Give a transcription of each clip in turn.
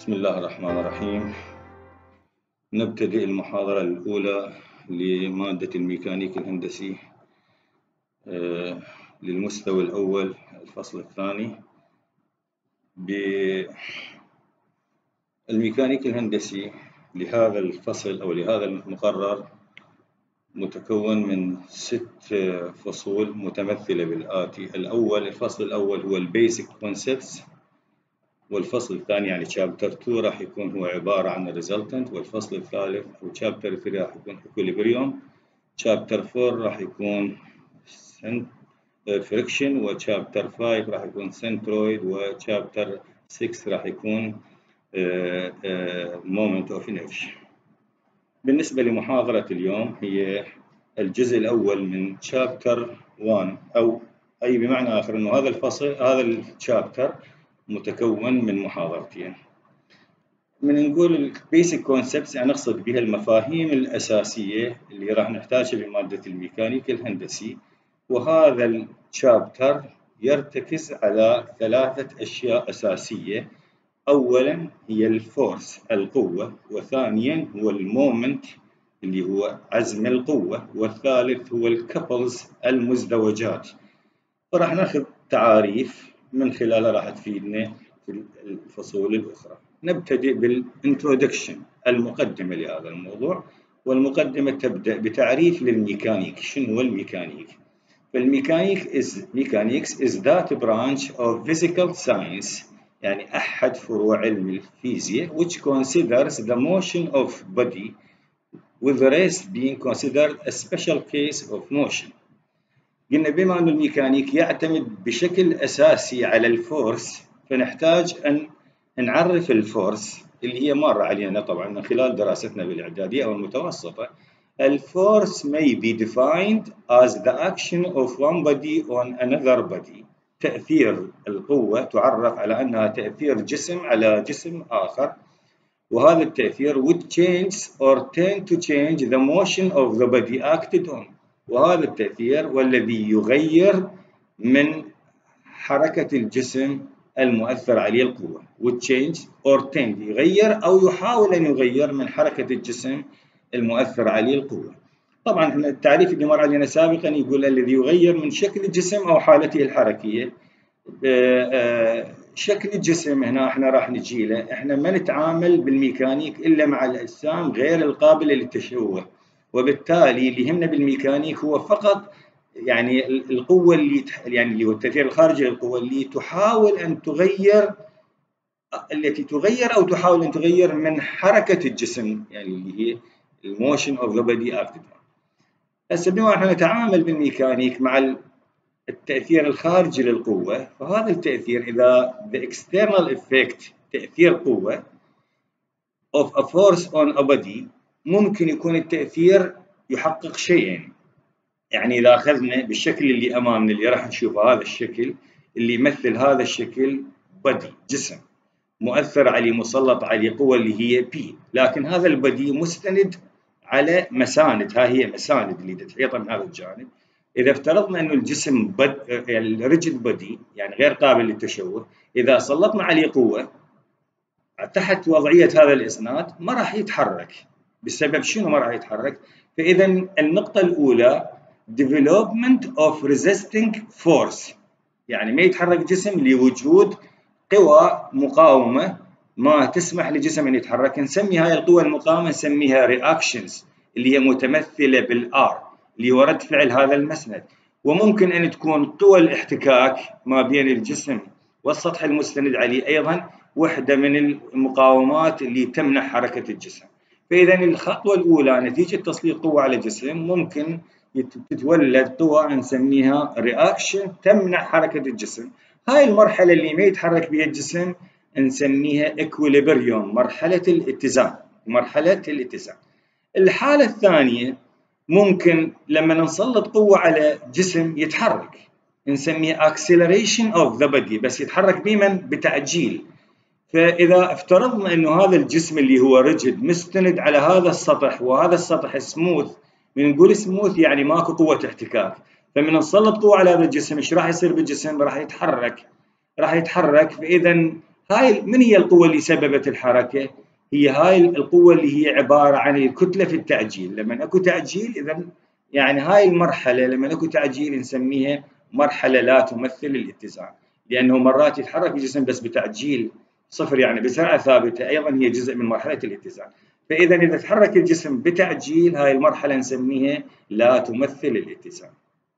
بسم الله الرحمن الرحيم. نبتدئ المحاضرة الأولى لمادة الميكانيك الهندسي للمستوى الأول الفصل الثاني. بالميكانيك الهندسي لهذا الفصل أو لهذا المقرر متكون من 6 فصول متمثلة بالآتي: الفصل الأول هو البيسك كونسبتس، والفصل الثاني يعني شابتر 2 راح يكون هو عبارة عن الريزلتنت، والفصل الثالث أو شابتر 3 راح يكون إكوليبريوم، شابتر 4 راح يكون فريكشن، وشابتر 5 راح يكون سنترويد، وشابتر 6 راح يكون مومنت اوف انرشيا. بالنسبة لمحاضرة اليوم هي الجزء الأول من شابتر 1، أو أي بمعنى آخر أنه هذا الفصل هذا الشابتر متكون من محاضرتين. من نقول البيسك كونسبتس يعني نقصد بها المفاهيم الأساسية اللي راح نحتاجها بمادة الميكانيك الهندسي، وهذا الشابتر يرتكز على 3 أشياء أساسية. أولا هي الفورس القوة، وثانيا هو المومنت اللي هو عزم القوة، والثالث هو الكابلز المزدوجات. وراح ناخذ تعاريف من خلالها راح تفيدنا في الفصول الأخرى. نبتدئ بالانترودكشن، المقدمة لهذا الموضوع، والمقدمة تبدأ بتعريف للميكانيك. شنو هو الميكانيك؟ Mechanics is that branch of physical science، يعني أحد فروع علم الفيزياء which considers the motion of body with the rest being considered a special case of motion. قلنا بما أن الميكانيك يعتمد بشكل أساسي على الفورس، فنحتاج أن نعرف الفورس اللي هي مر علينا طبعا من خلال دراستنا بالإعدادية أو المتوسطة. الفورس may be defined as the action of one body on another body. تأثير القوة تعرف على أنها تأثير جسم على جسم آخر، وهذا التأثير would change or tend to change the motion of the body acted on. وهذا التأثير والذي يغير من حركة الجسم المؤثر عليه القوة. would change or tend، يغير أو يحاول أن يغير من حركة الجسم المؤثر عليه القوة. طبعا احنا التعريف اللي مر علينا سابقا يقول الذي يغير من شكل الجسم أو حالته الحركية. شكل الجسم هنا احنا راح نجي له، احنا ما نتعامل بالميكانيك إلا مع الأجسام غير القابلة للتشوه، وبالتالي اللي يهمنا بالميكانيك هو فقط يعني القوة اللي هو التأثير الخارجي للقوة اللي تحاول أن تغير، التي تغير أو تحاول أن تغير من حركة الجسم، يعني اللي هي الموشن أوف ذا بودي أكتد. هسه بما أننا نتعامل بالميكانيك مع التأثير الخارجي للقوة، فهذا التأثير إذا the external effect تأثير قوة of a force on a body، ممكن يكون التأثير يحقق شيئين. يعني إذا أخذنا بالشكل اللي أمامنا اللي راح نشوفه، هذا الشكل اللي يمثل هذا الشكل بدي جسم مؤثر عليه مسلط عليه قوة اللي هي P، لكن هذا البدي مستند على مساند، ها هي مساند اللي تحيطها من هذا الجانب. إذا افترضنا أنه الجسم يعني الريجيد بدي يعني غير قابل للتشوه، إذا سلطنا عليه قوة تحت وضعية هذا الإسناد ما راح يتحرك. بسبب شنو ما راح يتحرك؟ فإذا النقطة الأولى development of resisting force، يعني ما يتحرك جسم لوجود قوى مقاومة ما تسمح لجسم أن يتحرك. نسمي هاي القوى المقاومة نسميها reactions، اللي هي متمثلة بالR اللي هو رد فعل هذا المسند. وممكن أن تكون قوى الاحتكاك ما بين الجسم والسطح المستند عليه أيضا واحدة من المقاومات اللي تمنع حركة الجسم. فإذا الخطوة الأولى نتيجة تسليط قوة على جسم ممكن تتولد قوة نسميها reaction تمنع حركة الجسم. هاي المرحلة اللي ما يتحرك بها الجسم نسميها equilibrium، مرحلة الاتزان. الحالة الثانية ممكن لما نسلط قوة على جسم يتحرك نسميها acceleration of the body، بس يتحرك بتعجيل. فإذا افترضنا أنه هذا الجسم اللي هو ريجيد مستند على هذا السطح، وهذا السطح سموث، بنقول سموث يعني ماكو قوة احتكاك، فمن نسلط قوة على هذا الجسم ايش راح يصير بالجسم؟ راح يتحرك. فإذا من هي القوة اللي سببت الحركة؟ هي هاي القوة اللي هي عبارة عن الكتلة في التعجيل. لما اكو تعجيل إذا يعني هاي المرحلة لما اكو تعجيل نسميها مرحلة لا تمثل الاتزان، لأنه مرات يتحرك الجسم بس بتعجيل صفر يعني بسرعة ثابتة، أيضا هي جزء من مرحلة الاتزان. فإذا إذا تحرك الجسم بتعجيل هاي المرحلة نسميها لا تمثل الاتزان.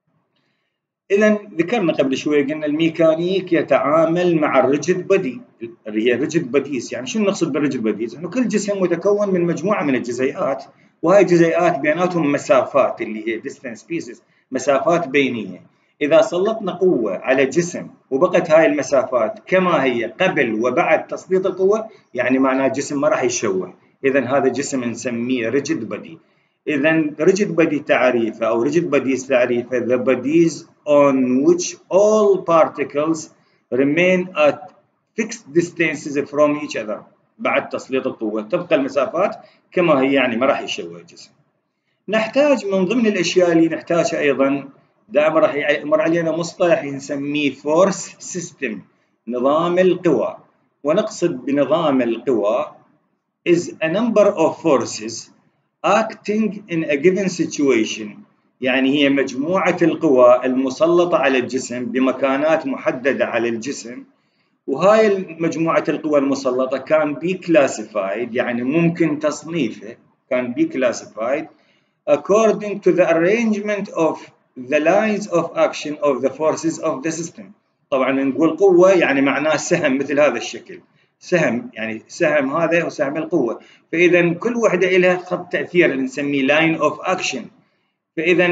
إذا ذكرنا قبل شوي قلنا الميكانيك يتعامل مع الريجيد بودي اللي هي ريجيد بوديز. يعني شنو نقصد بالريجيد بوديز؟ إنه كل جسم متكون من مجموعة من الجزيئات، وهاي الجزيئات بيناتهم مسافات اللي هي distance pieces، مسافات بينية. إذا سلطنا قوة على جسم وبقت هاي المسافات كما هي قبل وبعد تسليط القوة، يعني معناه الجسم ما راح يشوه، إذا هذا جسم نسميه ريجيد بودي. إذا rigid body تعريفه أو rigid bodies تعريفه the bodies on which all particles remain at fixed distances from each other. بعد تسليط القوة تبقى المسافات كما هي، يعني ما راح يشوه الجسم. نحتاج من ضمن الأشياء اللي نحتاجها أيضا دائما راح يمر علينا مصطلح نسميه force system، نظام القوى. ونقصد بنظام القوى is a number of forces acting in a given situation، يعني هي مجموعة القوى المسلطة على الجسم بمكانات محددة على الجسم. وهاي مجموعة القوى المسلطة can be classified، يعني ممكن تصنيفه can be classified according to the arrangement of the lines of action of the forces of the system. طبعا نقول قوة يعني معناه سهم مثل هذا الشكل، سهم يعني سهم هذا وسهم القوة، فإذا كل وحدة لها خط تأثير اللي نسميه line of action. فإذا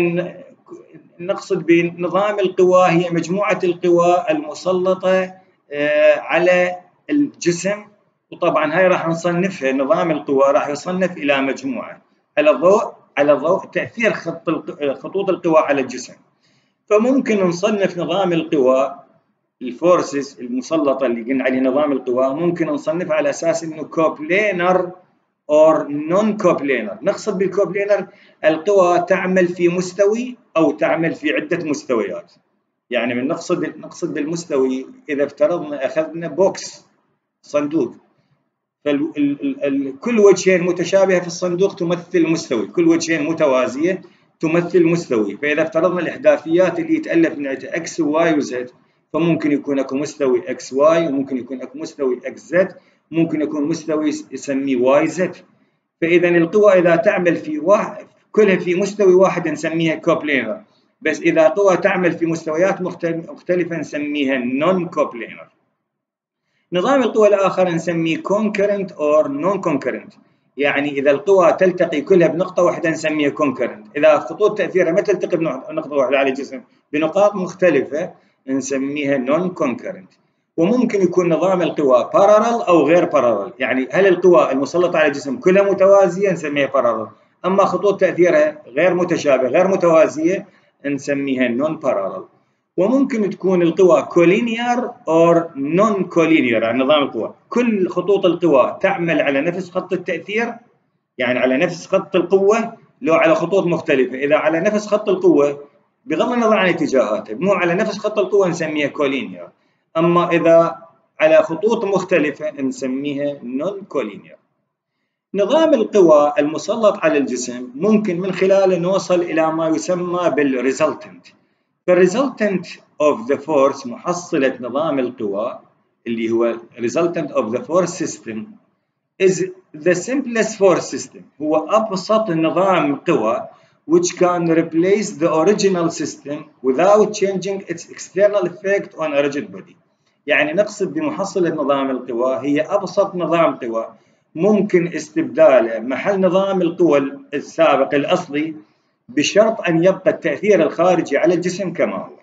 نقصد بنظام القوى هي مجموعة القوى المسلطة على الجسم. وطبعا هاي راح نصنفها، نظام القوى راح يصنف إلى مجموعة على ضوء تأثير خطوط القوى على الجسم. فممكن نصنف نظام القوى الفورسز المسلطة اللي قلنا عليه نظام القوى، ممكن نصنفها على أساس إنه كوبلينر أو نون كوبلينر. نقصد بالكوبلينر القوى تعمل في مستوي أو تعمل في عدة مستويات. يعني من نقصد بالمستوي إذا افترضنا أخذنا بوكس صندوق، كل وجهين متشابهة في الصندوق تمثل مستوي، كل وجهين متوازية تمثل مستوي. فإذا افترضنا الإحداثيات اللي يتألف من X و Y و Z، فممكن يكون اكو مستوي XY، وممكن يكون اكو مستوي XZ، ممكن يكون مستوي يسميه YZ. فإذا القوى إذا تعمل في كلها في مستوي واحد نسميها كوبلينر، بس إذا قوى تعمل في مستويات مختلفة نسميها نون كوبلينر. نظام القوى الآخر نسميه concurrent or non-concurrent، يعني إذا القوى تلتقي كلها بنقطة واحدة نسميها concurrent. إذا خطوط تأثيرها ما تلتقي بنقطة واحدة على الجسم بنقاط مختلفة نسميها non-concurrent. وممكن يكون نظام القوى parallel أو غير parallel، يعني هل القوى المسلطة على الجسم كلها متوازية نسميها parallel، أما خطوط تأثيرها غير متشابهة غير متوازية نسميها non-parallel. وممكن تكون القوى كولينيار أو نون كولينيار. يعني نظام القوى كل خطوط القوى تعمل على نفس خط التأثير، يعني على نفس خط القوة، لو على خطوط مختلفة. إذا على نفس خط القوة بغض النظر عن اتجاهاته مو على نفس خط القوة نسميها كولينيار، أما إذا على خطوط مختلفة نسميها نون كولينيار. نظام القوى المسلط على الجسم ممكن من خلاله نوصل إلى ما يسمى بالريزلتنت. فالريزلتنت of the force محصلة نظام القوى اللي هو resultant of the force system is the simplest force system، هو أبسط نظام قوى which can replace the original system without changing its external effect on a rigid body. يعني نقصد بمحصلة نظام القوى هي أبسط نظام قوى ممكن استبداله محل نظام القوى السابق الأصلي بشرط أن يبقى التأثير الخارجي على الجسم كما هو.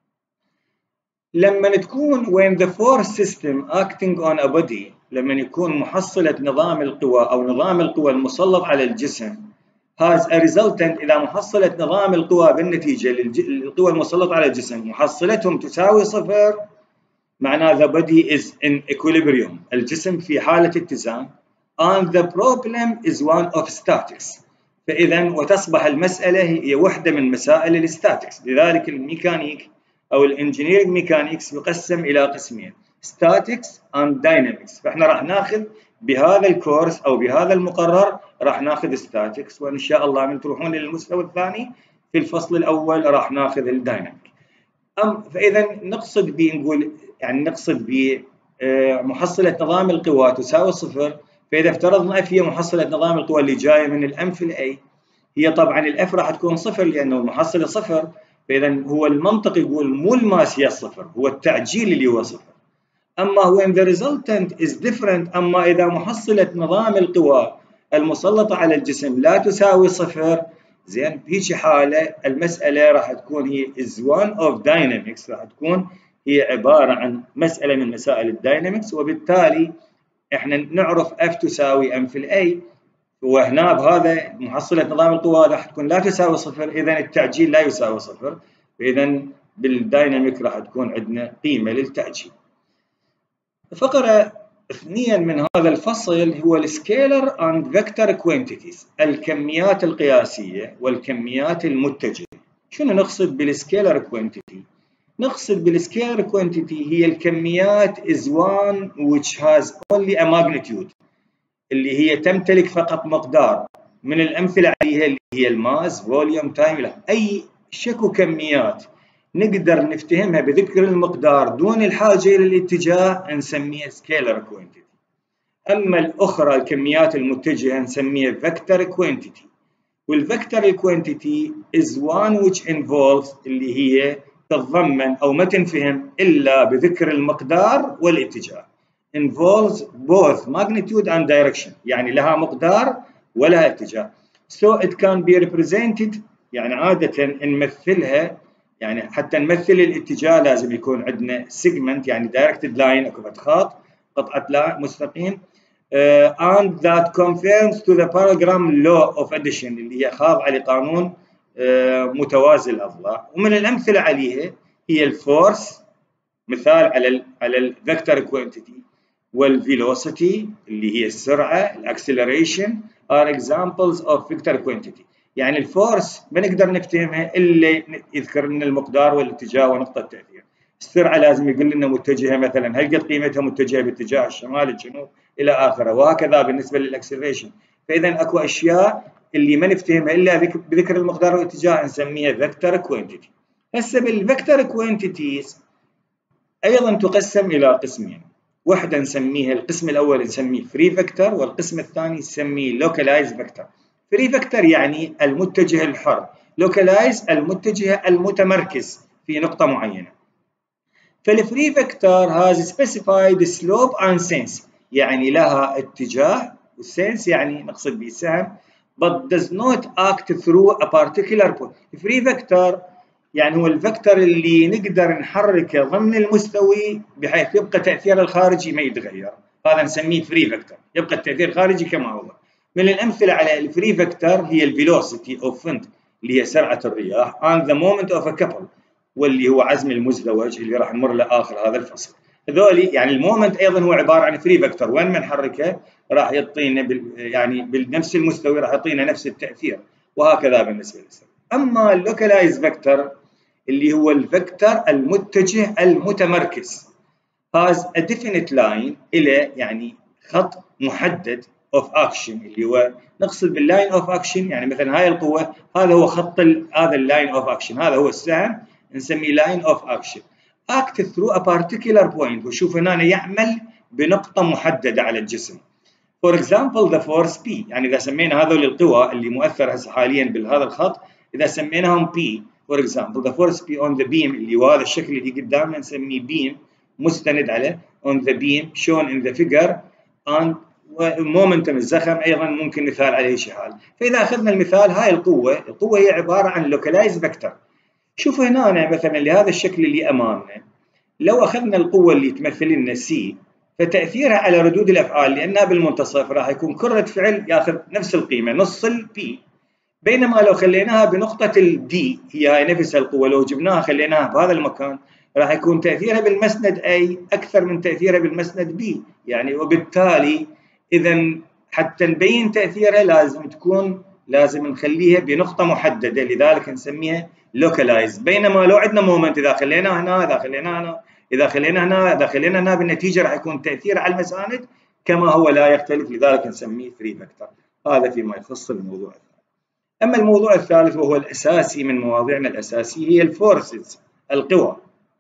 لما تكون when the force system acting on a body، لما يكون محصلة نظام القوى أو نظام القوى المسلط على الجسم has a resultant، إذا محصلة نظام القوى بالنتيجة للقوى المسلطة على الجسم محصلتهم تساوي صفر، معناه the body is in equilibrium، الجسم في حالة اتزان. and the problem is one of statics، فإذا وتصبح المسألة هي وحدة من مسائل الستاتكس. لذلك الميكانيك أو الانجينيرنج ميكانيكس يقسم إلى قسمين، statics and dynamics. فاحنا راح ناخذ بهذا الكورس او بهذا المقرر راح ناخذ statics، وان شاء الله من تروحون للمستوى الثاني في الفصل الاول راح ناخذ الدايناميك. فاذا نقصد بنقول يعني نقصد بمحصله نظام القوى تساوي صفر. فاذا افترضنا اف هي محصله نظام القوى اللي جايه من الام في الاي، هي طبعا الاف راح تكون صفر لانه المحصله صفر. فاذا هو المنطق يقول مو الماس هي الصفر، هو التعجيل اللي هو صفر. اما when the resultant is different، اما اذا محصله نظام القوى المسلطه على الجسم لا تساوي صفر، زين بهيك حاله المساله راح تكون هي is one of dynamics، راح تكون هي عباره عن مساله من مسائل الداينامكس. وبالتالي احنا نعرف F تساوي M في الأي، وهنا بهذا محصلة نظام القوى راح تكون لا تساوي صفر، إذا التعجيل لا يساوي صفر. فإذا بالدايناميك راح تكون عندنا قيمة للتعجيل. فقرة 2 من هذا الفصل هو السكيلر اند فيكتور كوانتيتيز، الكميات القياسية والكميات المتجهة. شنو نقصد بالسكيلر كوانتيتي؟ نقصد بالسكيلر كوانتيتي هي الكميات is one which has only a magnitude، اللي هي تمتلك فقط مقدار. من الأمثلة عليها اللي هي الماس، فوليوم، تايم، أي شكو كميات نقدر نفتهمها بذكر المقدار دون الحاجة إلى الاتجاه نسميها سكيلر كوانتيتي. أما الأخرى الكميات المتجهة نسميها فيكتور كوانتيتي. والفيكتور كوانتيتي is one which involves، اللي هي تتضمن أو ما تنفهم إلا بذكر المقدار والاتجاه. involves both magnitude and direction، يعني لها مقدار ولها اتجاه. so it can be represented، يعني عادة نمثلها، يعني حتى نمثل الاتجاه لازم يكون عندنا segment، يعني directed line، أكو خط قطعة لا مستقيم. and that conforms to the paragram law of addition، اللي هي خاضعة لقانون متوازي الأضلاع. ومن الأمثلة عليها هي الفورس، مثال على الفيكتور كوانتيتي، والفيلوسيتي اللي هي السرعة، الاكسلريشن are examples of vector quantity. يعني الفورس ما نقدر نفتهمها إلا يذكر لنا المقدار والاتجاه ونقطة التأثير. السرعة لازم يقول لنا متجهة، مثلا هل قد قيمتها متجهة باتجاه الشمال، الجنوب، إلى آخره. وهكذا بالنسبة للاكسلريشن. فإذا أكو أشياء اللي ما نفتهمها إلا بذكر المقدار والاتجاه نسميها فيكتور كوانتيتي. هسه بالفيكتور كوانتيتيز أيضا تقسم إلى قسمين. واحدة نسميها القسم الأول نسميه فري فيكتور، والقسم الثاني نسميه لوكالايز فيكتور. فري فيكتور يعني المتجه الحر، لوكالايز المتجه المتمركز في نقطة معينة. فالفري فيكتور has specified slope and sense، يعني لها اتجاه، والسنس يعني نقصد به سهم، but does not act through a particular point. الفري فيكتور يعني هو الفكتور اللي نقدر نحركه ضمن المستوي بحيث يبقى تأثيره الخارجي ما يتغير، هذا نسميه فري فيكتور، يبقى التأثير الخارجي كما هو. من الأمثلة على الفري فيكتور هي الفيلوسيتي أوف wind، اللي هي سرعة الرياح، and the moment of a couple، واللي هو عزم المزدوج اللي راح نمر لآخر هذا الفصل. هذولي يعني المومنت أيضا هو عبارة عن فري فيكتور، وين ما نحركه راح يعطينا يعني بنفس المستوي راح يعطينا نفس التأثير، وهكذا بالنسبة للسرعة. أما اللوكالايز فيكتور اللي هو الفكتور المتجه المتمركز، has a definite line، إلى يعني خط محدد of action، اللي هو نقصد باللاين of action يعني مثلا هاي القوة هذا هو خط هذا اللاين of action، هذا هو السهم نسميه line of action. act through a particular point، وشوف هنا يعمل بنقطة محددة على الجسم. for example the force P، يعني إذا سمينا هذول القوى اللي مؤثرة هسه حاليا بهذا الخط إذا سميناهم P، for example the force P on the beam، اللي هو هذا الشكل اللي قدامنا نسميه beam مستند عليه on the beam shown in the figure، and momentum الزخم أيضا ممكن مثال عليه شيء حال. فإذا أخذنا المثال هاي القوة هي عبارة عن localized vector. شوفوا هنا مثلا لهذا الشكل اللي أمامنا، لو أخذنا القوة اللي تمثل لنا C، فتأثيرها على ردود الأفعال لأنها بالمنتصف راح يكون كرة فعل ياخذ نفس القيمة نص ال P، بينما لو خليناها بنقطة ال D هي هاي نفس القوة لو جبناها خليناها بهذا المكان راح يكون تأثيرها بالمسند A أكثر من تأثيرها بالمسند B، يعني وبالتالي إذا حتى نبين تأثيرها لازم نخليها بنقطة محددة، لذلك نسميها localized. بينما لو عندنا مومنت إذا خليناه هنا إذا خليناه هنا إذا خلينا هنا بالنتيجة راح يكون تأثير على المساند كما هو لا يختلف، لذلك نسميه فري فاكتور. هذا فيما يخص الموضوع الثاني. أما الموضوع الثالث وهو الأساسي من مواضيعنا الأساسية هي الفورسز، القوى.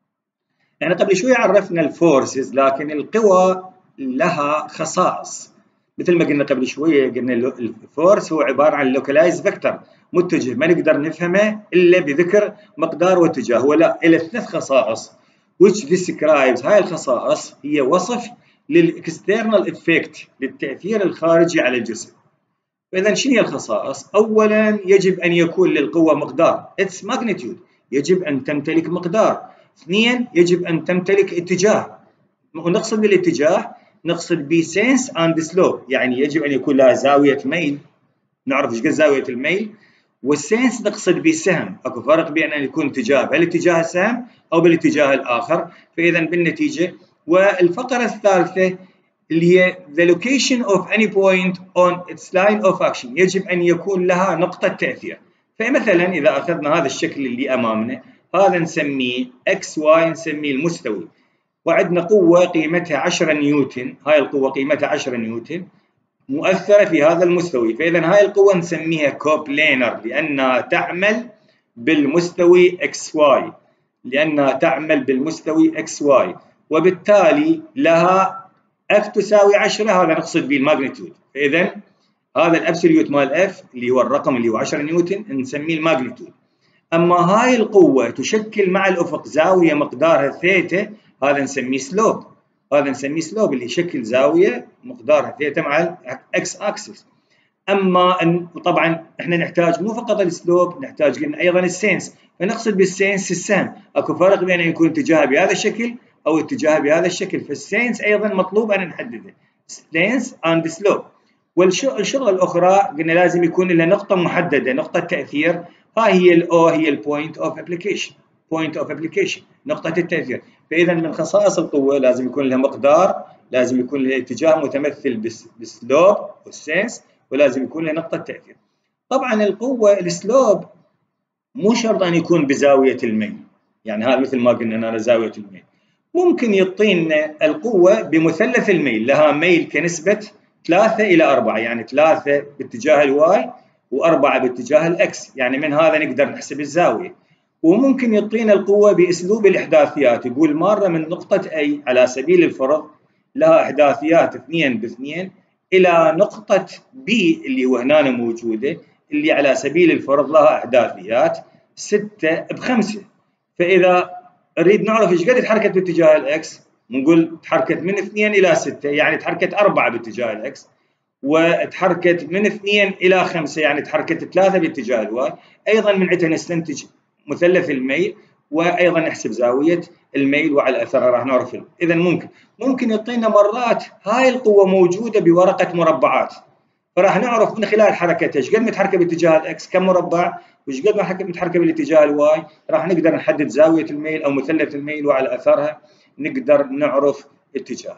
يعني قبل شوي عرفنا الفورسز، لكن القوى لها خصائص. مثل ما قلنا قبل شوية، قلنا الفورس هو عبارة عن لوكالايز فيكتور، متجه ما نقدر نفهمه إلا بذكر مقدار واتجاه. هو لا، إلى 3 خصائص which describes. هاي الخصائص هي وصف للإكسترنال إفكت، للتأثير الخارجي على الجسم. فإذا شنو هي الخصائص؟ أولاً يجب أن يكون للقوة مقدار its magnitude، يجب أن تمتلك مقدار. 2 يجب أن تمتلك اتجاه، ونقصد بالاتجاه نقصد ب sense and slope، يعني يجب أن يكون لها زاوية ميل، نعرف ايش قد زاوية الميل. والسنس نقصد بالسهم، اكو فرق بين ان يكون اتجاه بالاتجاه السهم او بالاتجاه الاخر. فاذا بالنتيجه، والفقره الثالثه اللي هي the location of any point on its line of action، يجب ان يكون لها نقطه تاثير. فمثلا اذا اخذنا هذا الشكل اللي امامنا، هذا نسميه اكس واي، نسميه المستوي، وعندنا قوه قيمتها 10 نيوتن. هاي القوه قيمتها 10 نيوتن مؤثرة في هذا المستوي. فإذا هاي القوة نسميها كوبلينر، لأنها تعمل بالمستوي XY، لأنها تعمل بالمستوي XY، وبالتالي لها F تساوي 10. هذا نقصد به الماجنتيود. فإذا هذا الأبسوليوت مال F اللي هو الرقم اللي هو 10 نيوتن نسميه الماجنتيود. أما هاي القوة تشكل مع الأفق زاوية مقدارها ثيتا، هذا نسميه سلوب. هذا نسميه سلوب اللي يشكل زاوية مقدارها ثيتا مع الإكس أكسس. أما طبعا إحنا نحتاج مو فقط السلوب، نحتاج قلنا أيضا السينس. فنقصد بالسينس السهم، أكو فرق بين أن يكون اتجاهه بهذا الشكل أو اتجاهه بهذا الشكل. فالسينس أيضا مطلوب أن نحدده، سينس أند سلوب. والشغلة الأخرى قلنا لازم يكون لها نقطة محددة، نقطة تأثير. هاي هي الأو، هي البوينت أوف أبليكيشن، بوينت أوف أبليكيشن، نقطة التأثير. فإذا من خصائص القوة لازم يكون لها مقدار، لازم يكون لها اتجاه متمثل بالسلوب والسينس، ولازم يكون لها نقطة تأثير. طبعا القوة السلوب مو شرط أن يكون بزاوية الميل، يعني هذا مثل ما قلنا أنا زاوية الميل. ممكن يعطينا القوة بمثلث الميل، لها ميل كنسبة 3 إلى 4، يعني 3 باتجاه الواي و4 باتجاه الإكس، يعني من هذا نقدر نحسب الزاوية. وممكن يعطينا القوة بأسلوب الإحداثيات، يقول مرة من نقطة A على سبيل الفرض لها إحداثيات 2 ب2 إلى نقطة B اللي هو هنا موجودة، اللي على سبيل الفرض لها إحداثيات 6 ب5. فإذا نريد نعرف إيش قد تحركت باتجاه الإكس، نقول تحركت من 2 إلى 6، يعني تحركت 4 باتجاه الإكس، وتحركت من 2 إلى 5، يعني تحركت 3 باتجاه الواي. أيضا من عندها نستنتج مثلث الميل، وأيضا نحسب زاوية الميل، وعلى أثرها راح نعرف. إذا ممكن يعطينا مرات هاي القوة موجودة بورقة مربعات، فراح نعرف من خلال حركتها ايش قد متحركة باتجاه الإكس كم مربع، وايش قد متحركة بالاتجاه الواي، راح نقدر نحدد زاوية الميل أو مثلث الميل، وعلى أثرها نقدر نعرف اتجاه.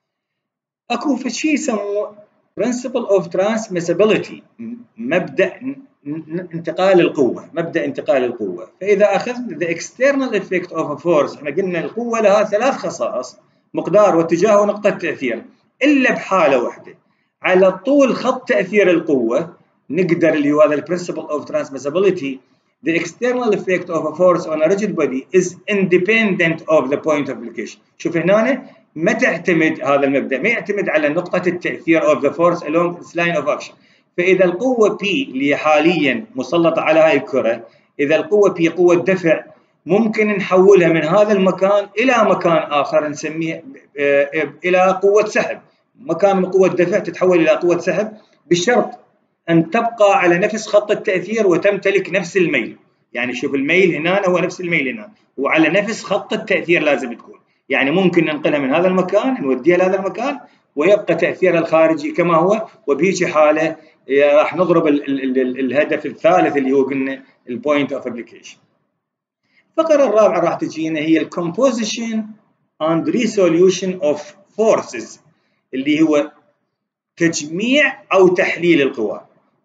أكو شيء يسموه principle of transmissibility، مبدأ انتقال القوة، مبدأ انتقال القوة. فإذا أخذنا the external effect of a force، احنا قلنا القوة لها 3 خصائص، مقدار واتجاه ونقطة تأثير، إلا بحالة واحدة على طول خط تأثير القوة نقدر، اللي هو هذا principle of transmissibility، the external effect of a force on a rigid body is independent of the point of application. شوف هنا ما تعتمد هذا المبدأ، ما يعتمد على نقطة التأثير of the force along its line of action. فإذا القوة P اللي حاليا مسلطة على هاي الكرة، إذا القوة P قوة دفع، ممكن نحولها من هذا المكان إلى مكان آخر نسميه إلى قوة سحب. مكان من قوة دفع تتحول إلى قوة سحب، بشرط أن تبقى على نفس خط التأثير وتمتلك نفس الميل. يعني شوف الميل هنا هو نفس الميل هنا، وعلى نفس خط التأثير لازم تكون. يعني ممكن ننقلها من هذا المكان نوديها لهذا المكان ويبقى تأثيرها الخارجي كما هو، وبهيجي حالة راح نضرب الهدف الثالث اللي هو قلنا البوينت اوف ابليكيشن. الفقرة الرابعة راح تجينا هي الكومبوزيشن اند ريسوليوشن اوف فورسز، اللي هو تجميع أو تحليل القوى.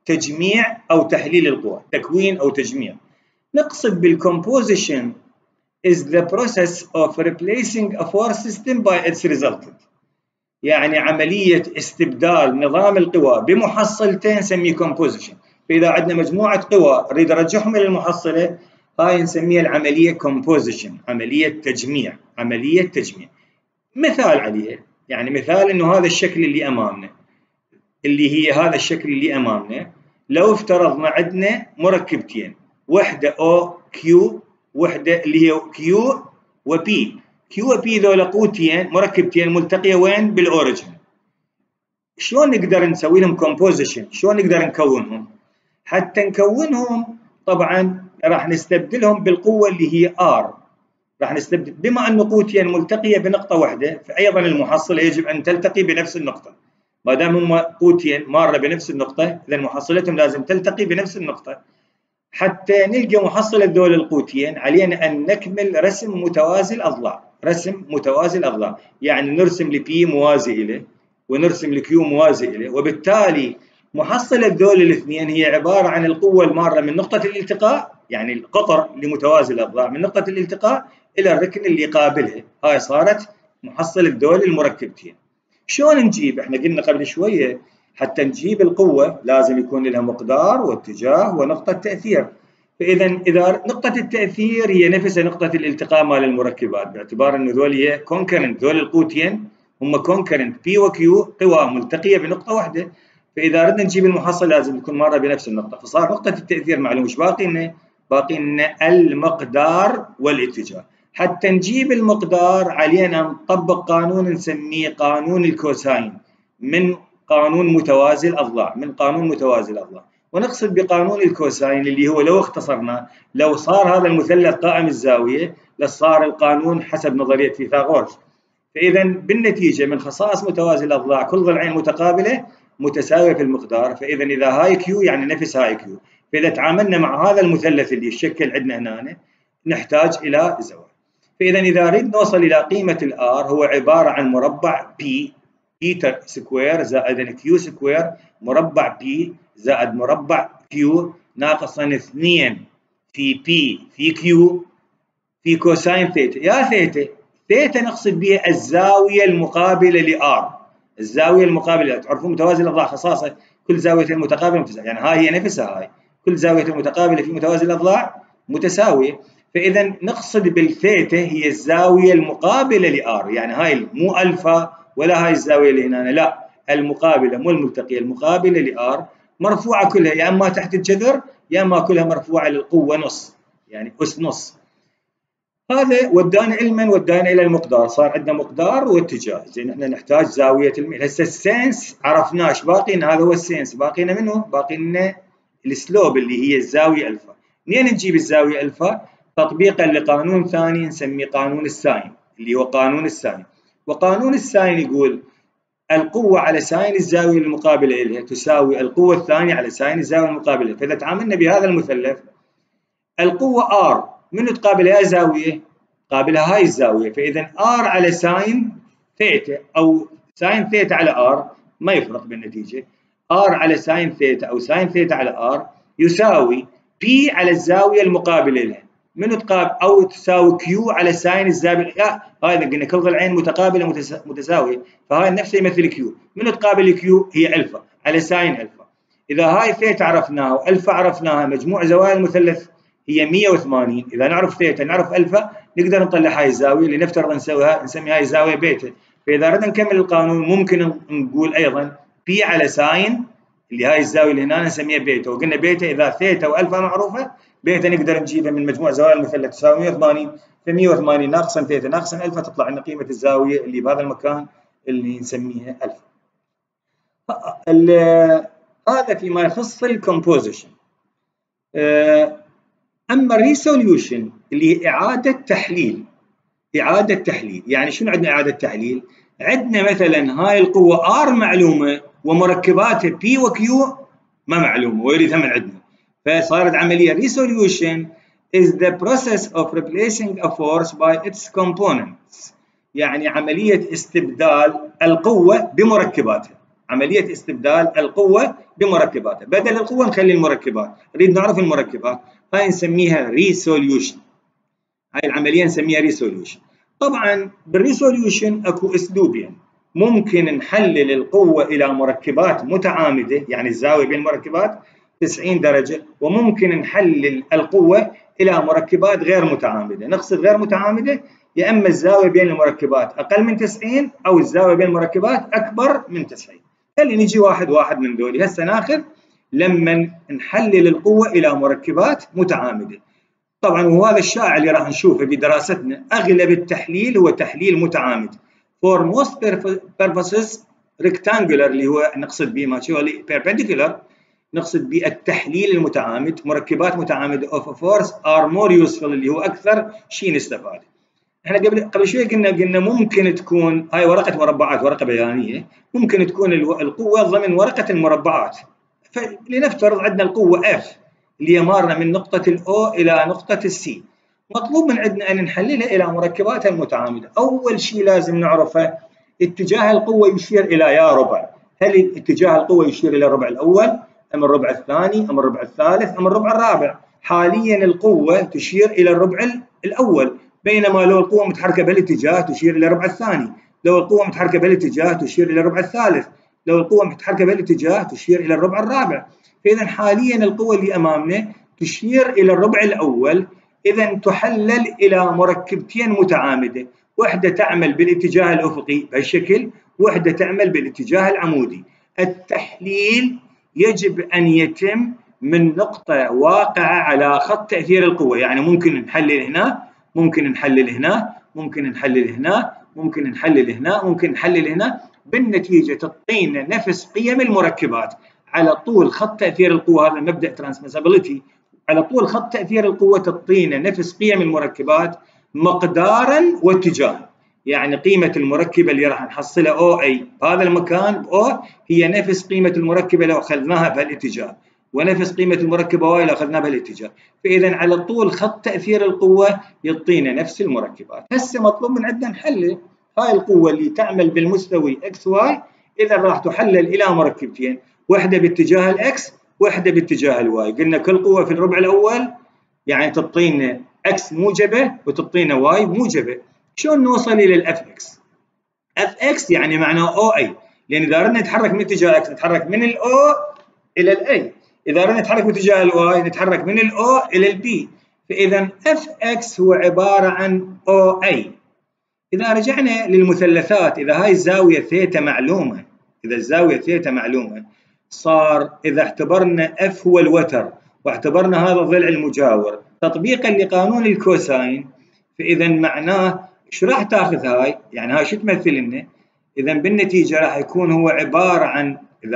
تجميع أو تحليل القوى، تكوين أو تجميع. نقصد بالكومبوزيشن is the process of replacing a force system by its resultant. يعني عملية استبدال نظام القوى بمحصلتين نسميه composition. فإذا عندنا مجموعة قوى نريد نرجعهم إلى المحصلة، هاي نسميها العملية composition، عملية تجميع، عملية تجميع. مثال عليها، يعني مثال إنه هذا الشكل اللي أمامنا، اللي هي هذا الشكل اللي أمامنا، لو افترضنا عندنا مركبتين، وحدة O Q، وحدة اللي هي Q و P. Q و P ذولا قوتين مركبتين ملتقية وين؟ بالأوريجن. شلون نقدر نسوي لهم كومبوزيشن؟ شلون نقدر نكونهم؟ حتى نكونهم طبعا راح نستبدلهم بالقوة اللي هي R. راح نستبدل، بما أن قوتين ملتقية بنقطة واحدة، فأيضا المحصلة يجب أن تلتقي بنفس النقطة. ما دام هم قوتين مارة بنفس النقطة، إذا محصلتهم لازم تلتقي بنفس النقطة. حتى نلقى محصلة ذول القوتين علينا أن نكمل رسم متوازي الأضلاع. رسم متوازي الأضلاع يعني نرسم لبي موازي إليه ونرسم لكيو موازي إليه، وبالتالي محصلة ذول الاثنين هي عبارة عن القوة المارة من نقطة الالتقاء، يعني القطر اللي متوازي الأضلاع من نقطة الالتقاء إلى الركن اللي قابلها. هاي صارت محصلة ذول المركبتين. شلون نجيب؟ احنا قلنا قبل شوية حتى نجيب القوة لازم يكون لها مقدار واتجاه ونقطة تأثير. إذا نقطة التأثير هي نفسها نقطة الالتقاء مال المركبات، باعتبار أن ذول هي كونكرنت، ذول القوتين هم كونكرنت بي وكيو، قوى ملتقية بنقطة واحدة. فإذا أردنا نجيب المحصلة لازم تكون مرة بنفس النقطة، فصار نقطة التأثير معلوم. ايش باقي لنا؟ باقي لنا المقدار والاتجاه. حتى نجيب المقدار علينا نطبق قانون نسميه قانون الكوساين، من قانون متوازي الأضلاع، من قانون متوازي الأضلاع. ونقصد بقانون الكوساين اللي هو لو اختصرنا، لو صار هذا المثلث قائم الزاوية لصار القانون حسب نظرية فيثاغورس. فإذا بالنتيجة من خصائص متوازي الأضلاع كل ضلعين متقابلة متساوية في المقدار. فإذا إذا هاي كيو يعني نفس هاي كيو. فإذا تعاملنا مع هذا المثلث اللي يشكل عندنا هنا نحتاج إلى زوايا. فإذا إذا نريد نوصل إلى قيمة الآر، هو عبارة عن مربع بي سكوير زائد كيو سكوير، مربع بي زائد مربع كيو ناقصا 2 في بي في كيو في كوساين ثيتا. يا ثيتا نقصد بها الزاوية المقابلة لآر. الزاوية المقابلة، تعرفون متوازي الأضلاع خصاصة كل زاوية متقابلة متساوية، يعني هاي هي نفسها هاي، كل زاوية متقابلة في متوازي الأضلاع متساوية. فإذا نقصد بالثيتا هي الزاوية المقابلة لآر، يعني هاي مو ألفا ولا هاي الزاوية اللي هنا، لا، المقابلة مو الملتقية، المقابلة لآر مرفوعة كلها يا أما تحت الجذر يا أما كلها مرفوعة للقوة نص، يعني أس نص. هذا ودانا علما ودانا الى المقدار، صار عندنا مقدار واتجاه. زين احنا نحتاج زاويه الميل. هسه السينس عرفناه، ايش باقي لنا؟ هذا هو السينس. باقي لنا منه؟ باقي لنا السلوب اللي هي الزاويه الفا. منين نجيب الزاويه الفا؟ تطبيقا لقانون ثاني نسميه قانون الساين، اللي هو قانون الساين. وقانون الساين يقول القوه على ساين الزاويه المقابله لها تساوي القوه الثانيه على ساين الزاويه المقابله. فاذا تعاملنا بهذا المثلث، القوة R منو تقابلها زاوية؟ تقابلها هاي الزاوية. فإذا R على ساين ثيتا أو ساين ثيتا على R ما يفرق بالنتيجة. R على ساين ثيتا أو ساين ثيتا على R يساوي P على الزاوية المقابلة لها. منو تقابل؟ أو تساوي Q على ساين الزاوية. لا، هذا قلنا كل ضلعين متقابلة متساوية، فهاي نفسه يمثل Q. منو تقابل Q؟ هي ألفا على ساين ألفا. إذا هاي ثيتا عرفناها وألفا عرفناها، مجموع زوايا المثلث هي 180. إذا نعرف ثيتا نعرف ألفا نقدر نطلع هاي الزاوية اللي نفترض نسمي هاي الزاوية بيتا. فإذا أردنا نكمل القانون ممكن نقول أيضا بي على ساين اللي هاي الزاوية اللي هنا نسميها بيتا. وقلنا بيتا إذا ثيتا وألفا معروفة، بيتا نقدر نجيبها من مجموع زوايا المثلث تساوي 180. ف 180 ناقصا ثيتا ناقصا ألفا تطلع لنا قيمة الزاوية اللي بهذا المكان اللي نسميها ألفا. هذا فيما يخص الكومبوزيشن. أما الريسوليوشن اللي هي إعادة تحليل. إعادة تحليل يعني شنو عندنا إعادة تحليل؟ عندنا مثلا هاي القوة R معلومة ومركباتها P و Q ما معلومة ويريدها من عندنا. فصارت عملية resolution is the process of replacing a force by its components. يعني عملية استبدال القوة بمركباتها. عملية استبدال القوة بمركباتها، بدل القوة نخلي المركبات. نريد نعرف المركبات، هاي نسميها resolution. هاي العملية نسميها ريسوليوشن. طبعا بالريسوليوشن اكو اسلوبين، ممكن نحلل القوة إلى مركبات متعامدة، يعني الزاوية بين المركبات 90 درجة، وممكن نحلل القوة إلى مركبات غير متعامدة. نقصد غير متعامدة يا إما الزاوية بين المركبات أقل من 90 أو الزاوية بين المركبات أكبر من 90. خلي نجي واحد واحد من دول. هسه ناخذ لما نحلل القوة إلى مركبات متعامدة. طبعا وهذا الشائع اللي راح نشوفه بدراستنا، أغلب التحليل هو تحليل متعامد. For most purposes rectangular اللي هو نقصد به ماتشولي perpendicular، نقصد به التحليل المتعامد. مركبات متعامدة of a force are more useful اللي هو أكثر شيء نستفاد. احنا قبل شوي قلنا ممكن تكون هاي ورقة مربعات، ورقة بيانية، ممكن تكون القوة ضمن ورقة المربعات. فلنفترض عندنا القوة F اللي هي مارة من نقطة الأو إلى نقطة السي. مطلوب من عندنا أن نحللها إلى مركباتها المتعامدة. أول شيء لازم نعرفه اتجاه القوة يشير إلى يا ربع. هل اتجاه القوة يشير إلى الربع الأول أم الربع الثاني أم الربع الثالث أم الربع الرابع؟ حاليا القوة تشير إلى الربع الأول، بينما لو القوة متحركة بالاتجاه تشير إلى الربع الثاني، لو القوة متحركة بالاتجاه تشير إلى الربع الثالث، لو القوة متحركة بالاتجاه تشير إلى الربع الرابع. فإذا حاليا القوة اللي أمامنا تشير إلى الربع الأول. إذا تحلل إلى مركبتين متعامدة، واحدة تعمل بالاتجاه الأفقي بهالشكل، واحدة تعمل بالاتجاه العمودي. التحليل يجب أن يتم من نقطة واقعة على خط تأثير القوة، يعني ممكن نحلل هنا، ممكن نحلل هنا، ممكن نحلل هنا، ممكن نحلل هنا، ممكن نحلل هنا، بالنتيجة تعطينا نفس قيم المركبات على طول خط تأثير القوة. هذا مبدأ ترانسميسابيلتي. على طول خط تأثير القوة تعطينا نفس قيم المركبات مقدارا واتجاها. يعني قيمة المركبة اللي راح نحصلها OA بهذا المكان O هي نفس قيمة المركبة لو أخذناها بهالاتجاه، ونفس قيمة المركبة Y لو أخذناها بهالاتجاه. فإذا على طول خط تأثير القوة يعطينا نفس المركبات. هسه مطلوب من عندنا نحلل هاي القوة اللي تعمل بالمستوي XY. إذا راح تحلل إلى مركبتين، واحدة باتجاه الإكس واحدة باتجاه الواي. قلنا كل قوة في الربع الأول يعني تعطينا إكس موجبة وتعطينا واي موجبة. شلون نوصل إلى الإف إكس؟ إف إكس يعني معناه أو أي، لأن إذا أردنا نتحرك من اتجاه إكس نتحرك من الأو إلى الأي، إذا أردنا نتحرك باتجاه الواي نتحرك من الأو إلى البي. فإذا إف إكس هو عبارة عن أو أي. إذا رجعنا للمثلثات، إذا هاي الزاوية ثيتا معلومة، إذا الزاوية ثيتا معلومة، صار إذا اعتبرنا F هو الوتر واعتبرنا هذا الضلع المجاور تطبيقا لقانون الكوساين، فإذا معناه إيش راح تاخذ هاي؟ يعني هاي شو تمثل لنا؟ إذا بالنتيجة راح يكون هو عبارة عن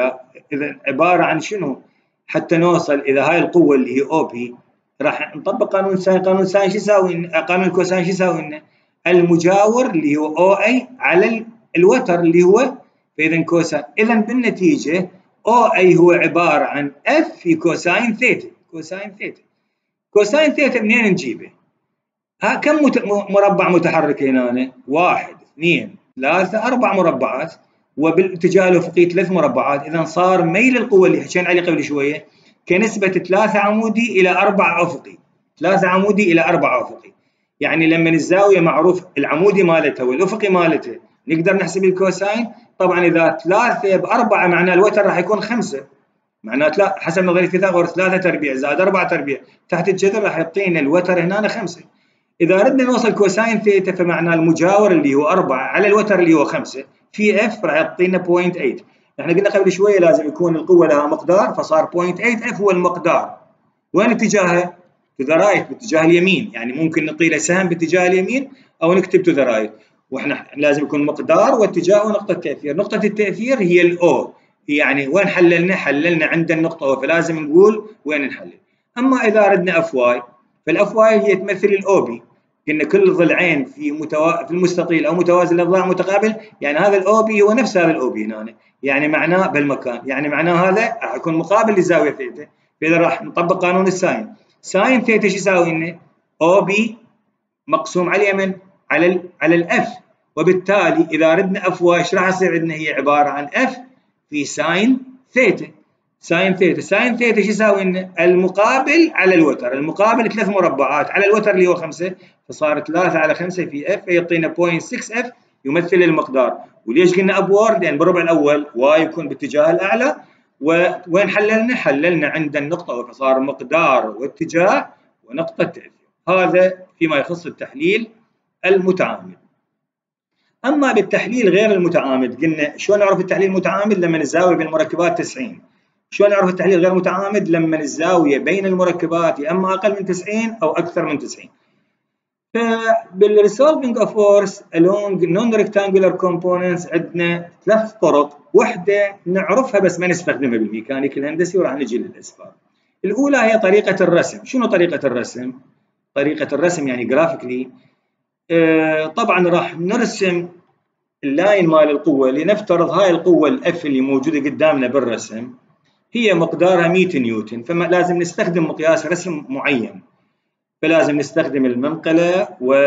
إذا عبارة عن شنو؟ حتى نوصل إذا هاي القوة اللي هي OP راح نطبق قانون ساين. قانون ساين شو يساوي؟ قانون الكوساين شو يساوي لنا؟ المجاور اللي هو OA على الوتر اللي هو، فإذا كوساين. إذا بالنتيجة OA هو عبارة عن F في كوساين ثيتا. كوساين ثيتا، كوساين ثيتا منين نجيبه؟ كم مربع متحرك هنا؟ 1 2 3 4 مربعات، وبالاتجاه الأفقي 3 مربعات. إذا صار ميل القوة اللي حكينا عليه قبل شوية كنسبة 3 عمودي إلى 4 أفقي. 3 عمودي إلى 4 أفقي. يعني لما الزاوية معروف العمودي مالتها والأفقي مالتها نقدر نحسب الكوساين. طبعا إذا 3 ب4 معناه الوتر راح يكون 5، معناه حسب نظرية فيثاغورس 3 تربيع زائد 4 تربيع تحت الجذر راح يعطينا الوتر هنا 5. إذا أردنا نوصل كوساين ثيتا فمعناه المجاور اللي هو 4 على الوتر اللي هو 5 في F راح يعطينا 0.8. احنا قلنا قبل شوية لازم يكون القوة لها مقدار، فصار 0.8 F هو المقدار. وين اتجاهه؟ to the right باتجاه اليمين، يعني ممكن نعطي له سهم باتجاه اليمين أو نكتب to the right. واحنا لازم يكون مقدار واتجاه ونقطة تأثير. نقطة التأثير هي الأو، يعني وين حللنا؟ حللنا عند النقطة أو، فلازم نقول وين نحلل. أما إذا أردنا اف واي فالاف واي هي تمثل الأو بي. قلنا كل ضلعين في المستطيل أو متوازي الأضلاع متقابل، يعني هذا الأو بي هو نفس هذا الأو بي هنا، يعني معناه بالمكان، يعني معناه هذا راح يكون مقابل لزاوية ثيتا. فإذا راح نطبق قانون الساين، ساين ثيتا شو يساوي لنا؟ أو بي مقسوم على اليمين على الاف، وبالتالي إذا ردنا اف واي ايش راح يصير عندنا؟ هي عبارة عن اف في ساين ثيتا. ساين ثيتا. ساين ثيتا شو يساوي لنا؟ المقابل على الوتر، المقابل 3 مربعات على الوتر اللي هو 5، فصار 3 على 5 في اف يعطينا 0.6 اف يمثل المقدار. وليش قلنا ابورد؟ لان بالربع الاول واي يكون باتجاه الاعلى، وين حللنا؟ حللنا عند النقطه، فصار مقدار واتجاه ونقطه تاثير. هذا فيما يخص التحليل المتعامد. اما بالتحليل غير المتعامد قلنا شلون نعرف التحليل المتعامد؟ لما الزاويه بين المركبات 90. شلون نعرف التحليل غير متعامد؟ لما الزاويه بين المركبات يا اما اقل من 90 او اكثر من 90. فبالريسولفينج اوف فورس along non-rectangular components عندنا 3 طرق، واحده نعرفها بس ما نستخدمها بالميكانيك الهندسي، وراح نجي للاسباب. الاولى هي طريقه الرسم. شنو طريقه الرسم؟ طريقه الرسم يعني جرافيكلي. طبعا راح نرسم اللاين مال القوه. لنفترض هاي القوه الاف اللي موجوده قدامنا بالرسم هي مقدارها 100 نيوتن، فما لازم نستخدم مقياس رسم معين، فلازم نستخدم المنقله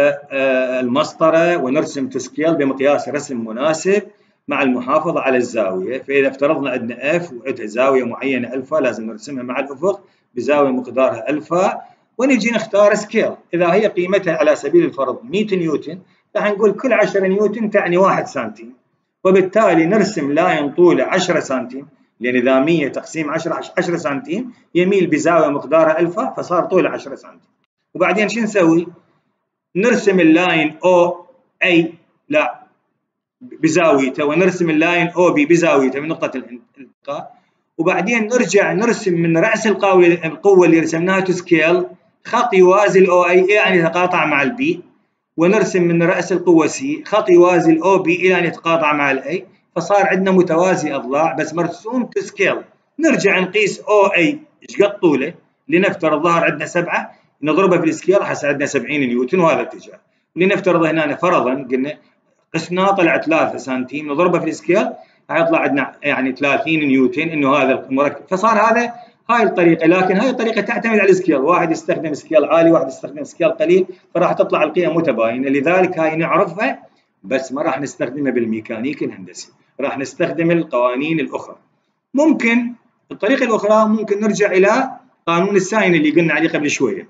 والمسطره ونرسم تو سكيل بمقياس رسم مناسب مع المحافظه على الزاويه. فاذا افترضنا عندنا اف وعندها زاويه معينه الفا، لازم نرسمها مع الافق بزاويه مقدارها الفا، ونجي نختار سكيل. اذا هي قيمتها على سبيل الفرض 100 نيوتن، راح نقول كل 10 نيوتن تعني 1 سنتيم، وبالتالي نرسم لاين طوله 10 سنتيم، لان اذا 100 تقسيم 10 سنتيم يميل بزاويه مقدارها الفا، فصار طوله 10 سنتيم. وبعدين شو نسوي؟ نرسم اللاين او اي لا بزاويته، ونرسم اللاين او بي بزاويته من نقطه الالتقاء، وبعدين نرجع نرسم من راس القوه اللي رسمناها تو سكيل خط يوازي الاو اي الى ان يتقاطع مع البي، ونرسم من راس القوه سي خط يوازي الاو بي الى ان يتقاطع مع الاي، فصار عندنا متوازي اضلاع بس مرسوم تو سكيل. نرجع نقيس او اي ايش قد طوله، لنفترض ظهر عندنا 7، نضربه في السكيل راح يصير عندنا 70 نيوتن، وهذا الاتجاه. لنفترض هنا فرضا قلنا قسناه طلع 3 سنتيم، نضربه في السكيل راح يطلع عندنا يعني 30 نيوتن، انه هذا المركب. فصار هذا هاي الطريقه، لكن هاي الطريقه تعتمد على السكيل، واحد يستخدم سكيل عالي واحد يستخدم سكيل قليل، فراح تطلع القيم متباينه. لذلك هاي نعرفها بس ما راح نستخدمها بالميكانيك الهندسي، راح نستخدم القوانين الاخرى. ممكن الطريقه الاخرى ممكن نرجع الى قانون الساين اللي قلنا عليه قبل شويه.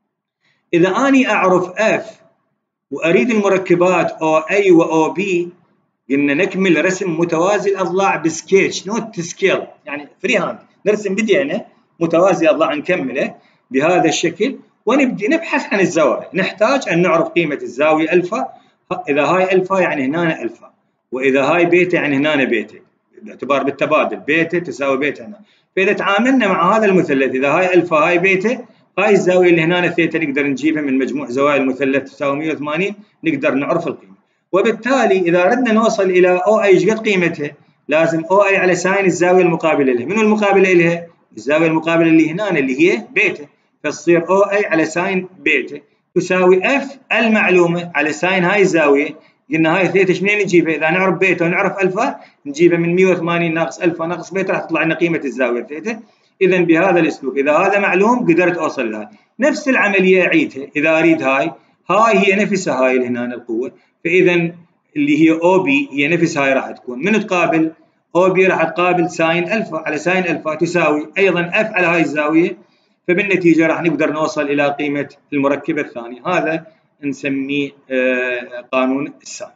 اذا اني اعرف اف واريد المركبات او اي واو بي، قلنا نكمل رسم متوازي الاضلاع بسكيتش نوت سكيل، يعني فري هاند، نرسم بدينا متوازي الاضلاع نكمله بهذا الشكل، ونبدي نبحث عن الزوايا. نحتاج ان نعرف قيمه الزاويه الفا. اذا هاي الفا يعني هنا الفا، واذا هاي بيتا يعني هنا بيتا، باعتبار بالتبادل بيتا تساوي بيتا هنا. فاذا تعاملنا مع هذا المثلث، اذا هاي الفا هاي بيتا، هاي الزاويه اللي هنا ثيتا نقدر نجيبها من مجموع زوايا المثلث تساوي 180، نقدر نعرف القيمه. وبالتالي اذا اردنا نوصل الى او اي ايش قد قيمتها، لازم او اي على ساين الزاويه المقابله لها. منو المقابله لها؟ الزاويه المقابله اللي هنا اللي هي بيتا، فتصير او اي على ساين بيتا تساوي اف المعلومه على ساين هاي الزاويه. قلنا هاي ثيتا منين نجيبها؟ اذا نعرف بيتا ونعرف الفا نجيبها من 180 ناقص الفا ناقص بيتا، راح تطلع لنا قيمه الزاويه ثيتا. اذا بهذا الاسلوب اذا هذا معلوم قدرت اوصل لها. نفس العمليه اعيدها اذا اريد هاي هي نفسها هاي اللي هنا القوه، فاذا اللي هي او بي هي نفس هاي راح تكون من تقابل او بي راح تقابل ساين الفا على ساين الفا تساوي ايضا اف على هاي الزاويه، فبالنتيجه راح نقدر نوصل الى قيمه المركبه الثانيه. هذا نسميه قانون الساين.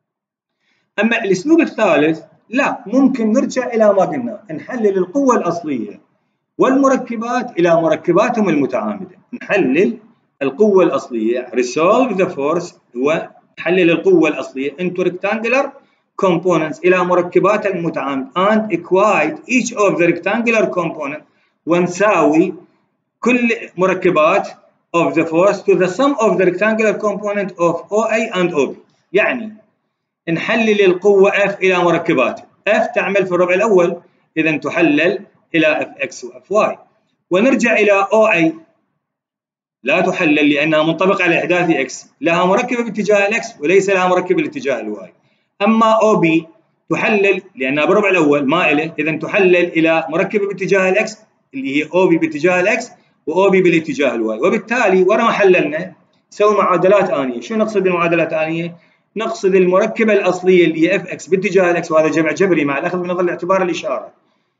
اما الاسلوب الثالث لا، ممكن نرجع الى ما قلنا، نحلل القوه الاصليه والمركبات الى مركباتهم المتعامده. نحلل القوه الاصليه resolve the force، ونحلل القوه الاصليه into rectangular components الى مركبات المتعامده and equate each of the rectangular components، ونساوي كل مركبات of the force to the sum of the rectangular component of OA and OB. يعني نحلل القوة F إلى مركبات. F تعمل في الربع الأول، إذا تحلل إلى Fx و Fy، ونرجع إلى OA لا تحلل لأنها منطبقة على إحداث X، لها مركبة باتجاه الX وليس لها مركبة باتجاه الY. أما OB تحلل لأنها بالربع الأول مائلة، إذا تحلل إلى مركبة باتجاه الX اللي هي OB باتجاه الX وOB بالاتجاه الواي. وبالتالي ورا ما حللنا نسوي معادلات آنية. شو نقصد بالمعادلات الآنية؟ نقصد المركبة الأصلية اللي هي Fx باتجاه الX، وهذا جمع جبري مع الأخذ بنظر الاعتبار الإشارة،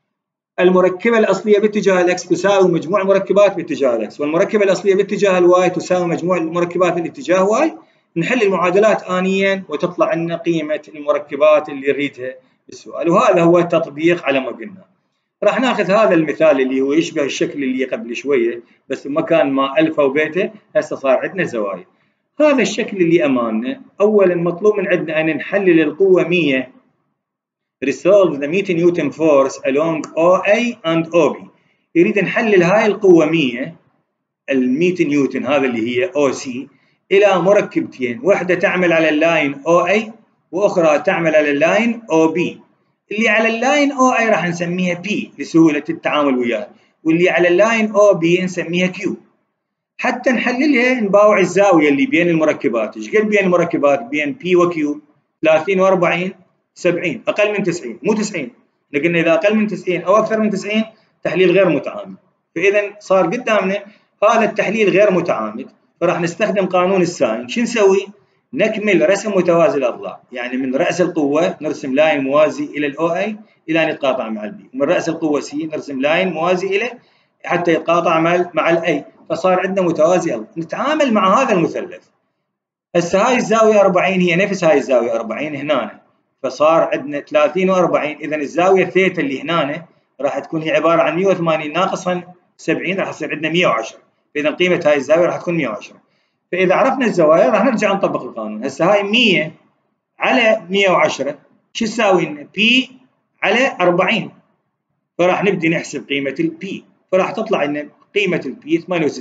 المركبة الأصلية باتجاه الإكس تساوي مجموع المركبات باتجاه الإكس، والمركبة الأصلية باتجاه الواي تساوي مجموع المركبات باتجاه واي. نحل المعادلات آنيا وتطلع لنا قيمة المركبات اللي نريدها بالسؤال، وهذا هو التطبيق على ما قلنا. راح ناخذ هذا المثال اللي هو يشبه الشكل اللي قبل شوية، بس مكان ما ألفا وبيتا هسه صار عندنا زوايا. هذا الشكل اللي أمامنا أولا مطلوب من عندنا أن نحلل القوة 100 resolve the 100 نيوتن force along OA and OB. يريد نحلل هاي القوة 100 ال100 نيوتن هذا اللي هي OC إلى مركبتين، واحدة تعمل على اللاين OA وأخرى تعمل على اللاين OB. اللي على اللاين OA راح نسميها P لسهولة التعامل وياها، واللي على اللاين OB نسميها Q. حتى نحللها نباوع الزاوية اللي بين المركبات. ايش قد بين المركبات؟ بين P و Q 30 و 40 70، أقل من 90 مو 90. قلنا إذا أقل من 90 أو أكثر من 90 تحليل غير متعامد. فإذا صار قدامنا هذا التحليل غير متعامد، فراح نستخدم قانون الساين. شو نسوي؟ نكمل رسم متوازي الأضلاع، يعني من رأس القوة نرسم لاين موازي إلى الأو أي إلى أن يتقاطع مع البي، ومن رأس القوة سي نرسم لاين موازي إلى حتى يتقاطع مع الأي، فصار عندنا متوازي أضلاع. نتعامل مع هذا المثلث. هسه هاي الزاوية 40 هي نفس هاي الزاوية 40 هنا، فصار عندنا 30 و40. إذا الزاوية ثيتا اللي هنا راح تكون هي عبارة عن 180 ناقصا 70، راح يصير عندنا 110. فإذا قيمة هاي الزاوية راح تكون 110. فإذا عرفنا الزوايا راح نرجع نطبق القانون. هسه هاي 100 على 110 شو تساوي لنا؟ بي على 40. فراح نبدي نحسب قيمة البي، فراح تطلع لنا قيمة البي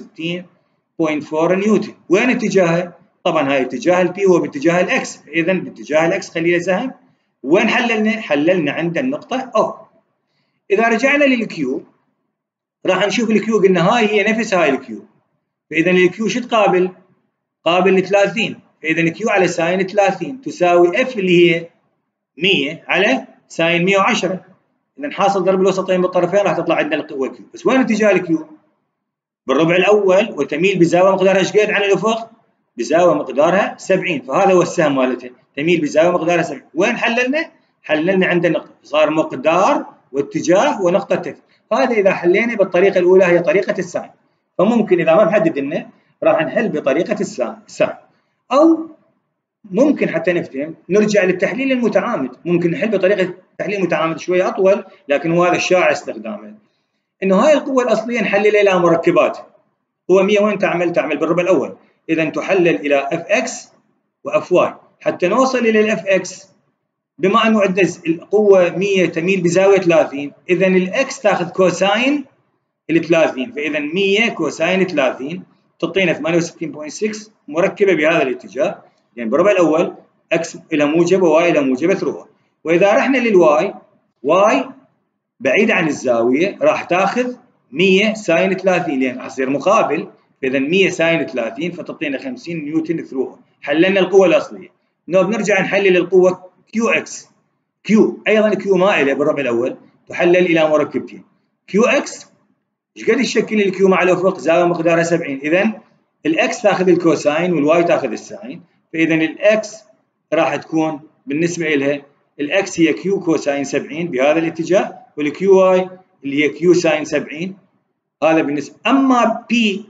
68.4 نيوتن. وين اتجاهها؟ طبعا هاي اتجاه البي هو باتجاه الاكس، اذا باتجاه الاكس خلي له سهم. وين حللنا؟ حللنا عند النقطة او. اذا رجعنا للكيو راح نشوف الكيو، قلنا هاي هي نفس هاي الكيو، فاذا الكيو شو تقابل؟ قابل 30. فاذا الكيو على ساين 30 تساوي اف اللي هي 100 على ساين 110. اذا حاصل ضرب الوسطين بالطرفين راح تطلع عندنا القوة كيو. بس وين اتجاه الكيو؟ بالربع الاول، وتميل بزاوية مقدارها ايش قد عن الافق؟ بزاوية مقدارها 70. فهذا هو السهم مالتها، تميل بزاوية مقدارها 70. وين حللنا؟ حللنا عند النقطة، صار مقدار واتجاه ونقطة تف. هذا إذا حلينا بالطريقة الأولى هي طريقة الساين. فممكن إذا ما محدد لنا راح نحل بطريقة الساين، أو ممكن حتى نفتهم نرجع للتحليل المتعامد. ممكن نحل بطريقة تحليل متعامد شوية أطول، لكن هو هذا الشائع استخدامه. إنه هاي القوة الأصلية نحللها إلى مركبات. قوة 100 وين تعمل؟ تعمل بالربع الأول، إذا تحلل إلى اف اكس واف واي حتى نوصل إلى الاف اكس. بما أنه عندنا القوة 100 تميل بزاوية 30، إذا الاكس تاخذ كوساين ال 30. فإذا 100 كوساين 30 تعطينا 68.6 مركبة بهذا الاتجاه، يعني بالربع الأول اكس إلى موجب وواي إلى موجب ثروة. وإذا رحنا للواي، واي بعيد عن الزاوية راح تاخذ 100 ساين 30 لأن راح يصير مقابل. فإذا 100 ساين 30 فتعطينا 50 نيوتن ثروة. حللنا القوة الأصلية. بنرجع نحلل القوة كيو اكس. كيو أيضا كيو مائلة بالربع الأول تحلل إلى مركبتين. كيو اكس ايش قد يشكل الكيو مع الأفق؟ زاوية مقدارها 70. إذا الإكس تاخذ الكوساين والواي تاخذ الساين. فإذا الإكس راح تكون بالنسبة لها الإكس هي كيو كوساين 70 بهذا الاتجاه، والكيو واي اللي هي كيو ساين 70. هذا بالنسبة. أما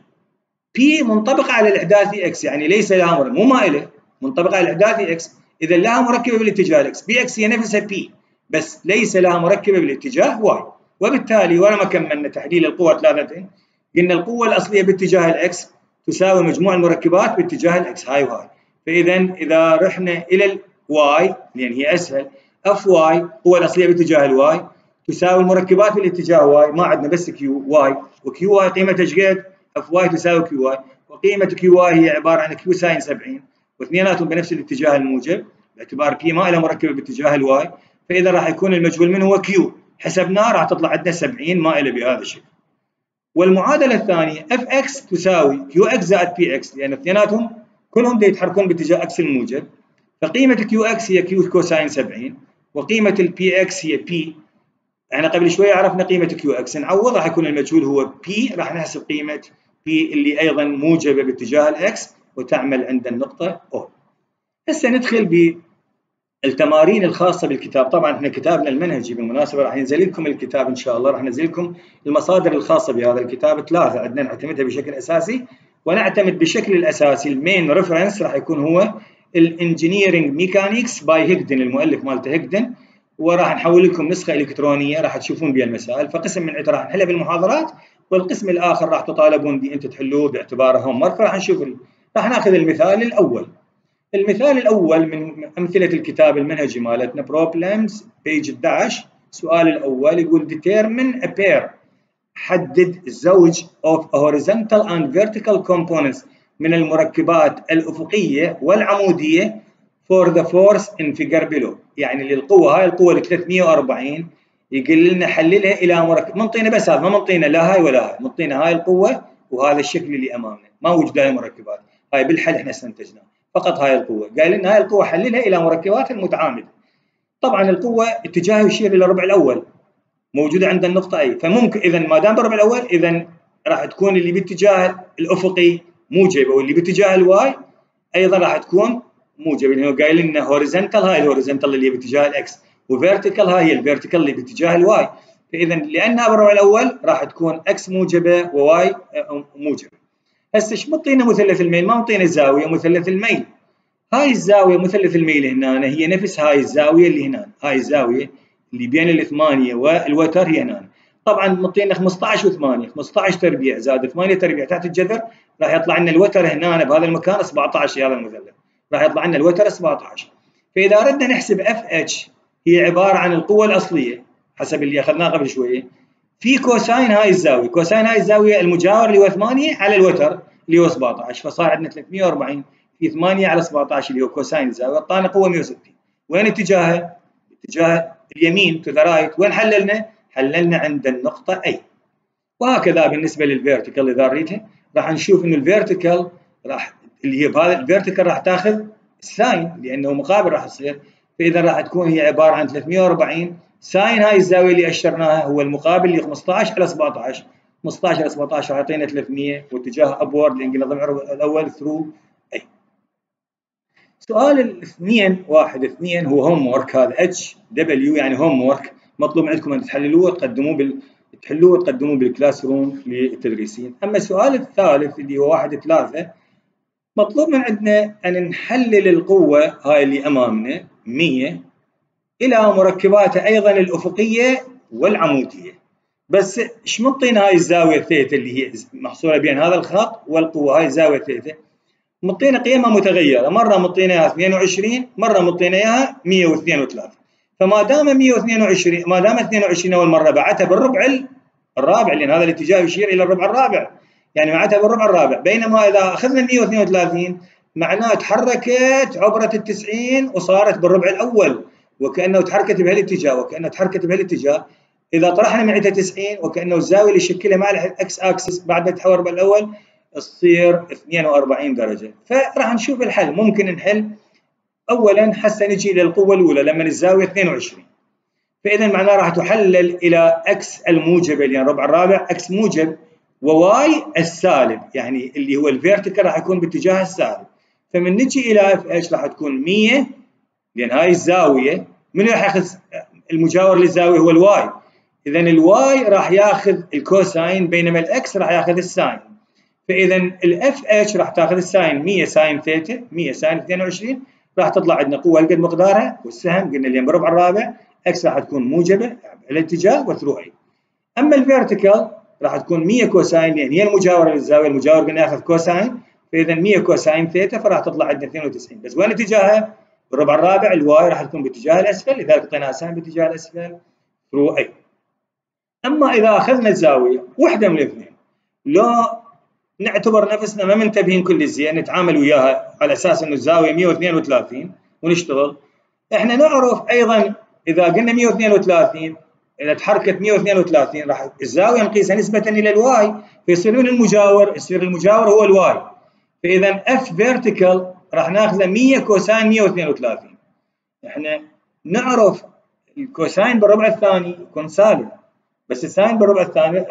بي منطبقة على الإحداثي إكس، يعني ليس لها مركبة، مو مائلة، منطبقة على الإحداثي إكس. إذا لها مركبة بالاتجاه الإكس، بي إكس هي نفسها بي بس ليس لها مركبة بالاتجاه واي. وبالتالي ولما كملنا تحليل القوة ثلاثة قلنا القوة الأصلية باتجاه الإكس تساوي مجموع المركبات باتجاه الإكس هاي وهاي. فإذا إذا رحنا إلى الواي لأن هي أسهل، اف واي القوة الأصلية باتجاه الواي تساوي المركبات بالاتجاه واي. ما عندنا بس كيو واي، وكيو واي قيمتها ايش قد؟ اف واي تساوي كيو واي، وقيمة كيو واي هي عبارة عن كيو ساين 70، واثنيناتهم بنفس الاتجاه الموجب باعتبار بي ما لها مركبة باتجاه الواي. فإذا راح يكون المجهول منه هو كيو، حسبناه راح تطلع عندنا 70 مائلة بهذا الشكل. والمعادلة الثانية اف اكس تساوي كيو اكس زائد بي اكس، لأن اثنيناتهم كلهم يتحركون باتجاه اكس الموجب. فقيمة كيو اكس هي كيو كوساين 70، وقيمة البي اكس هي بي. احنا قبل شوية عرفنا قيمة كيو اكس، نعوض راح يكون المجهول هو بي، راح نحسب قيمة بي اللي أيضا موجبة باتجاه الاكس وتعمل عند النقطة او. هسه ندخل التمارين الخاصة بالكتاب. طبعا احنا كتابنا المنهجي بالمناسبة راح ينزل لكم الكتاب ان شاء الله، راح ننزل لكم المصادر الخاصة بهذا الكتاب 3 عندنا نعتمدها بشكل اساسي، ونعتمد بشكل الاساسي المين ريفرنس راح يكون هو الانجينيرنج ميكانيكس باي هيجدن، المؤلف مالته هيجدن، وراح نحول لكم نسخة الكترونية راح تشوفون بها المسائل، فقسم من راح نحلها بالمحاضرات، والقسم الاخر راح تطالبون بي انتم تحلوه باعتباره هوم ورك. راح نشوف راح ناخذ المثال الاول. المثال الأول من أمثلة الكتاب المنهجي مالتنا problems page 11. السؤال الأول يقول determine a pair، حدد زوج of horizontal and vertical components من المركبات الأفقية والعمودية for the force in figure below. يعني للقوة هاي القوة ال 340 يقول لنا حللها إلى مركب، منطينا بس هذا، ما منطينا لا هاي ولا هاي، منطينا هاي القوة وهذا الشكل اللي أمامنا، ما وجد هاي المركبات، هاي بالحل احنا استنتجناه فقط هاي القوة. قال لنا هاي القوة حللها إلى مركبات المتعامدة. طبعا القوة اتجاهه يشير إلى الربع الأول، موجودة عند النقطة أي، فممكن إذا ما دام بالربع الأول إذا راح تكون اللي باتجاه الأفقي موجبة، واللي باتجاه الواي أيضا راح تكون موجبة، لأنه قايل لنا هوريزنتال، هاي الهوريزنتال اللي باتجاه الإكس، وفيرتيكال هاي الفيرتيكال اللي باتجاه الواي. فإذا لأنها بالربع الأول راح تكون إكس موجبة وواي موجبة. هسه ايش مطينا مثلث الميل؟ ما مطينا الزاوية مثلث الميل. هاي الزاوية مثلث الميل هنا هي نفس هاي الزاوية اللي هنا، هاي الزاوية اللي بين الثمانية والوتر هي هنا. طبعا مطينا 15 و8، 15 تربيع زائد 8 تربيع تحت الجذر راح يطلع لنا الوتر هنا بهذا المكان 17 في هذا المثلث، راح يطلع لنا الوتر 17. فإذا أردنا نحسب اف اتش هي عبارة عن القوة الأصلية حسب اللي أخذناه قبل شوية في كوساين هاي الزاوية، كوساين هاي الزاوية المجاور اللي هو 8 على الوتر اللي هو 17، فصار عندنا 340 في 8 على 17 اللي هو كوساين الزاوية، اعطانا قوة 160. وين اتجاهها؟ اتجاه اليمين تو ذا رايت. وين حللنا؟ حللنا عند النقطة أي. وهكذا بالنسبة للفيرتيكال إذا ريتها راح نشوف إنه الفيرتيكال راح اللي هي بهذا الفيرتيكال راح تاخذ الساين لأنه مقابل راح تصير، فإذا راح تكون هي عبارة عن 340 ساين هاي الزاوية اللي أشرناها هو المقابل اللي 15 على 17، 15 على 17 يعطينا 300 واتجاه أبورد لأن قلنا ضمن الأول ثرو أي. سؤال الاثنين 1 2 هو هوم وورك، هذا اتش دبليو يعني هوم وورك، مطلوب عندكم أن تحللوه وتقدموه تحلوه وتقدموه بالكلاس روم للتدريسين. أما السؤال الثالث اللي هو 1 3 مطلوب من عندنا أن نحلل القوة هاي اللي أمامنا 100 إلى مركباتها أيضا الأفقية والعمودية. بس إيش مطينا هاي الزاوية ثيتا اللي هي محصورة بين هذا الخط والقوة، هاي الزاوية ثيتا مطينا قيمها متغيرة، مرة مطينا إياها 22، مرة مطينا إياها 132. فما دام 122 ما دام 22 أول مرة بعتها بالربع الرابع، لأن هذا الاتجاه يشير إلى الربع الرابع، يعني بعتها بالربع الرابع. بينما إذا أخذنا 132 معناه تحركت عبرة 90 وصارت بالربع الأول، وكأنه تحركت بهالاتجاه وكأنه تحركت بهالاتجاه. إذا طرحنا معها 90 وكأنه الزاوية اللي يشكلها مع الإكس أكسس بعد ما تتحول بالأول تصير 42 درجة. فراح نشوف الحل. ممكن نحل أولا حتى نجي إلى القوة الأولى لما الزاوية 22، فإذا معناه راح تحلل إلى إكس الموجبة لأن ربع الرابع إكس موجب، وواي السالب يعني اللي هو الفيرتيكال راح يكون باتجاه السالب. فمن نجي إلى اف اتش راح تكون 100 لأن هاي الزاوية من راح ياخذ المجاور للزاوية هو الواي، إذا الواي راح ياخذ الكوساين بينما الإكس راح ياخذ الساين. فإذا الاف اتش راح تاخذ الساين 100 ساين ثيتا 100 ساين 22 راح تطلع عندنا قوة قد مقدارها، والسهم قلنا اللي بربع الرابع اكس راح تكون موجبة الاتجاه وثرو اي. أما الفيرتيكال راح تكون 100 كوساين لأن هي المجاورة للزاوية، المجاور قلنا ياخذ كوساين، فإذا 100 كوساين ثيتا فراح تطلع عندنا 92. بس وين اتجاهها؟ بالربع الرابع الواي راح تكون باتجاه الأسفل، لذلك اعطيناها سهم باتجاه الأسفل ثرو اي. أما إذا أخذنا الزاوية واحدة من الاثنين، لو نعتبر نفسنا ما منتبهين كل زين نتعامل وياها على اساس انه الزاويه 132 ونشتغل، احنا نعرف ايضا اذا قلنا 132 اذا تحركت 132 راح الزاويه نقيسها نسبه الى الواي، فيصير من المجاور يصير المجاور هو الواي، فاذا اف فيرتيكال راح ناخذه 100 كوساين 132. احنا نعرف الكوساين بالربع الثاني يكون سالب، بس الساين بالربع الثاني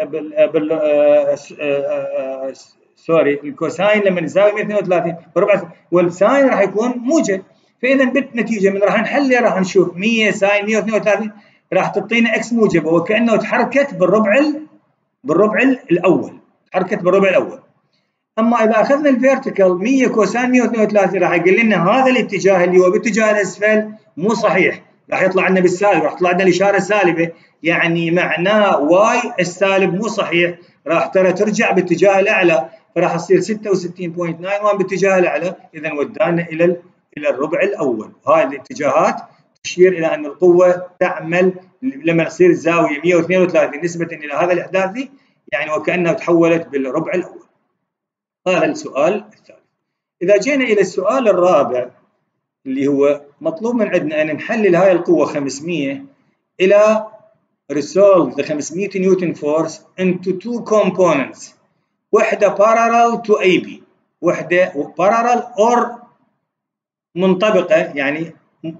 سوري الكوساين لما الزاويه 132 بالربع والساين راح يكون موجب، فاذا بالنتيجه من راح نحلل راح نشوف 100 ساين 132 راح تعطينا اكس موجبه، وكانه تحركت بالربع الاول، تحركت بالربع الاول. اما اذا اخذنا الفيرتيكال 100 كوساين 132 راح يقول لنا هذا الاتجاه اللي هو باتجاه الاسفل مو صحيح، راح يطلع لنا بالسالب، راح تطلع لنا الاشاره سالبه، يعني معناه واي السالب مو صحيح، راح ترى ترجع باتجاه الاعلى، فراح تصير 66.91 باتجاه الاعلى، اذا ودانا الى الربع الاول. هاي الاتجاهات تشير الى ان القوه تعمل لما تصير الزاويه 132 نسبه الى هذا الاحداثي، يعني وكانها تحولت بالربع الاول. هذا السؤال الثالث. إذا جينا إلى السؤال الرابع اللي هو مطلوب من عندنا أن نحلل هاي القوة 500 إلى resolve the 500 نيوتن force into two components، وحدة parallel to AB، وحدة parallel or منطبقة، يعني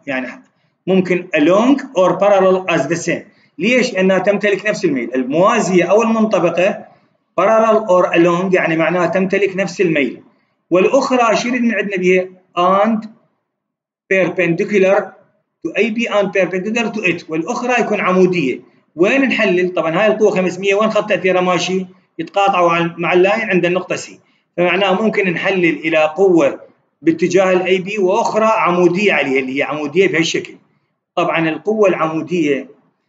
ممكن along or parallel as the same. ليش؟ لأنها تمتلك نفس الميل، الموازية أو المنطبقة parallel or along يعني معناها تمتلك نفس الميل، والأخرى شو اللي عندنا بها and perpendicular to AB and perpendicular to it، والأخرى يكون عمودية. وين نحلل؟ طبعا هاي القوة 500 وين خط تأثيرها ماشي؟ يتقاطعوا مع اللاين عند النقطة C، فمعناها ممكن نحلل إلى قوة باتجاه الاي بي واخرى عمودية عليها اللي هي عمودية بهالشكل. طبعا القوة العمودية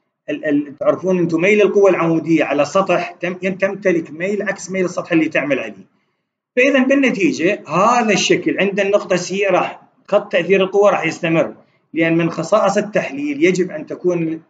تعرفون انتم ميل القوة العمودية على سطح تمتلك ميل عكس ميل السطح اللي تعمل عليه. فإذا بالنتيجة هذا الشكل عند النقطة سي راح خط تأثير القوة راح يستمر، لأن من خصائص التحليل يجب أن تكون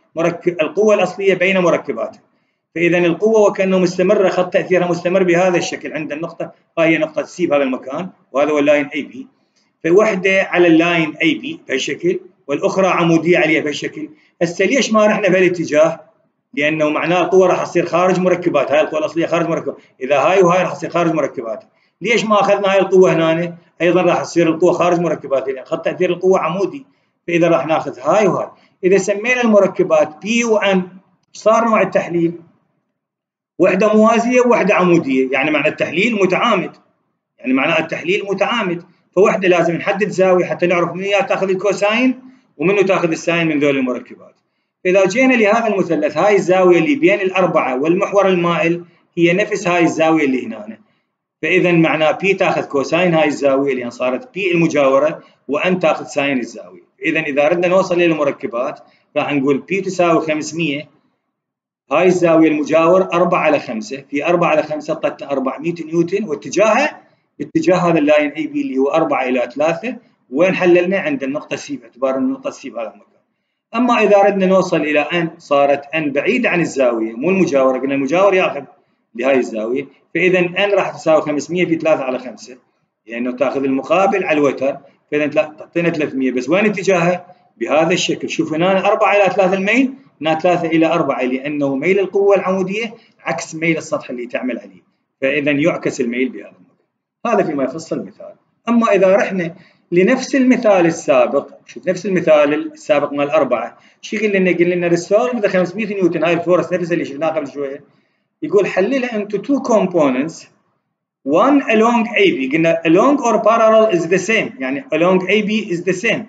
القوة الأصلية بين مركباتها. فإذا القوة وكأنه مستمرة، خط تأثيرها مستمر بهذا الشكل عند النقطة، هاي نقطة سي بهذا المكان، وهذا هو اللاين اي بي، فوحدة على اللاين اي بي بهالشكل والأخرى عمودية عليها بهالشكل. هسه ليش ما رحنا بهالاتجاه؟ لأنه معناه القوة راح تصير خارج مركبات، هاي القوة الأصلية خارج مركبات، إذا هاي وهاي راح تصير خارج مركبات. ليش ما أخذنا هاي القوة هنا؟ أيضا راح تصير القوة خارج مركبات، لأن خط تأثير القوة عمودي، فإذا راح ناخذ هاي وهاي. إذا سمينا المركبات بي وان صار نوع التحليل وحدة موازية ووحدة عمودية، يعني معنى التحليل متعامد، يعني معنى التحليل متعامد، فوحدة لازم نحدد زاوية حتى نعرف من تاخذ الكوساين ومنه تاخذ الساين من ذول المركبات. إذا جينا لهذا المثلث، هاي الزاوية اللي بين الأربعة والمحور المائل هي نفس هاي الزاوية اللي هنا، فإذا معناه بي تاخذ كوساين هاي الزاوية لأن صارت بي المجاورة، وأن تاخذ ساين الزاوية. إذا أردنا نوصل إلى المركبات راح نقول بي تساوي 500، هاي الزاوية المجاور 4 على 5، في 4 على 5 اعطتنا 400 نيوتن، واتجاهها باتجاه هذا اللاين اي بي اللي هو 4 إلى 3، وين حللنا؟ عند النقطة سي، باعتبار النقطة سي بهذا المكان. أما إذا أردنا نوصل إلى أن صارت أن بعيدة عن الزاوية مو المجاورة، قلنا المجاور ياخذ لهاي الزاوية، فإذا أن راح تساوي 500 في 3 على 5، لأنه يعني تاخذ المقابل على الوتر، فإذا تعطينا 300، بس وين اتجاهها؟ بهذا الشكل. شوف هنا 4 إلى 3 الميل، هنا 3 إلى 4، لأنه ميل القوة العمودية عكس ميل السطح اللي تعمل عليه، فإذا يعكس الميل بهذا المكان. هذا فيما يخص المثال. أما إذا رحنا لنفس المثال السابق، شوف نفس المثال السابق مال 4، شو يقول لنا؟ يقول لنا resolve the 500 نيوتن، هاي الفورس نفسها اللي شفناها قبل شوية، يقول حللها into two components one along AB، قلنا along or parallel is the same، يعني along AB is the same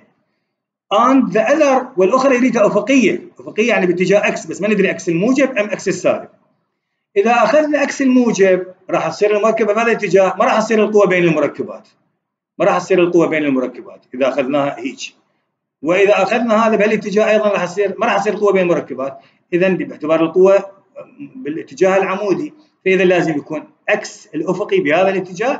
and the other، والأخرى يريدها أفقية، أفقية يعني باتجاه X، بس ما ندري X الموجب أم X السالب. إذا أخذنا X الموجب راح تصير المركبة بهذا الاتجاه، ما راح تصير القوة بين المركبات، ما راح تصير القوة بين المركبات إذا أخذناها هيك. وإذا أخذنا هذا بهالاتجاه أيضا راح تصير ما راح تصير القوة بين المركبات، إذا باعتبار القوة بالاتجاه العمودي، فإذا لازم يكون X الأفقي بهذا الاتجاه،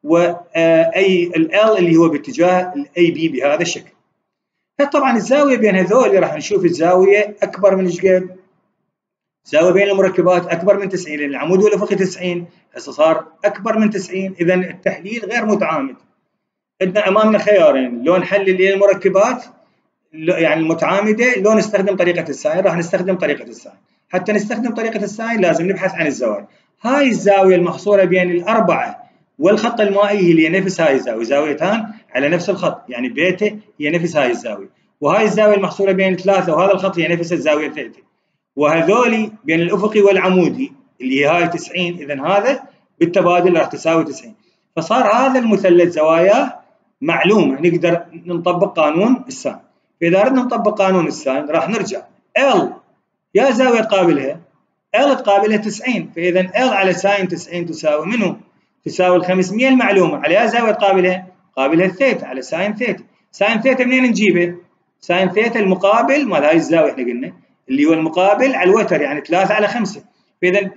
وأي L اللي هو باتجاه الأي بي بهذا الشكل. طبعا الزاوية بين هذول راح نشوف الزاوية أكبر من ايش قد؟ الزاوية بين المركبات أكبر من 90، لأن العمود والأفقي 90، هسه صار أكبر من 90، إذا التحليل غير متعامد. عندنا أمامنا خيارين، لو نحلل المركبات يعني المتعامدة، لو نستخدم طريقة الساين، راح نستخدم طريقة الساين. حتى نستخدم طريقة الساين لازم نبحث عن الزوايا. هاي الزاوية المحصورة بين الأربعة والخط المائي هي نفس هاي الزاوية، زاويتان على نفس الخط، يعني بيتا هي نفس هاي الزاوية، وهاي الزاوية المحصورة بين 3 وهذا الخط هي نفس الزاوية 3، وهذولي بين الأفقي والعمودي اللي هي هاي 90، إذا هذا بالتبادل راح تساوي 90، فصار هذا المثلث زواياه معلومة نقدر نطبق قانون الساين. فإذا أردنا نطبق قانون الساين راح نرجع L يا زاوية تقابلها L تقابلها 90، فإذا L على ساين 90 تساوي منو؟ تساوي ال 500 المعلومة على يا زاوية تقابلها؟ قابلها الثيتا على ساين ثيتا. ساين ثيتا منين نجيبه؟ ساين ثيتا المقابل مال هاي الزاوية احنا قلنا اللي هو المقابل على الوتر يعني 3 على 5. فإذا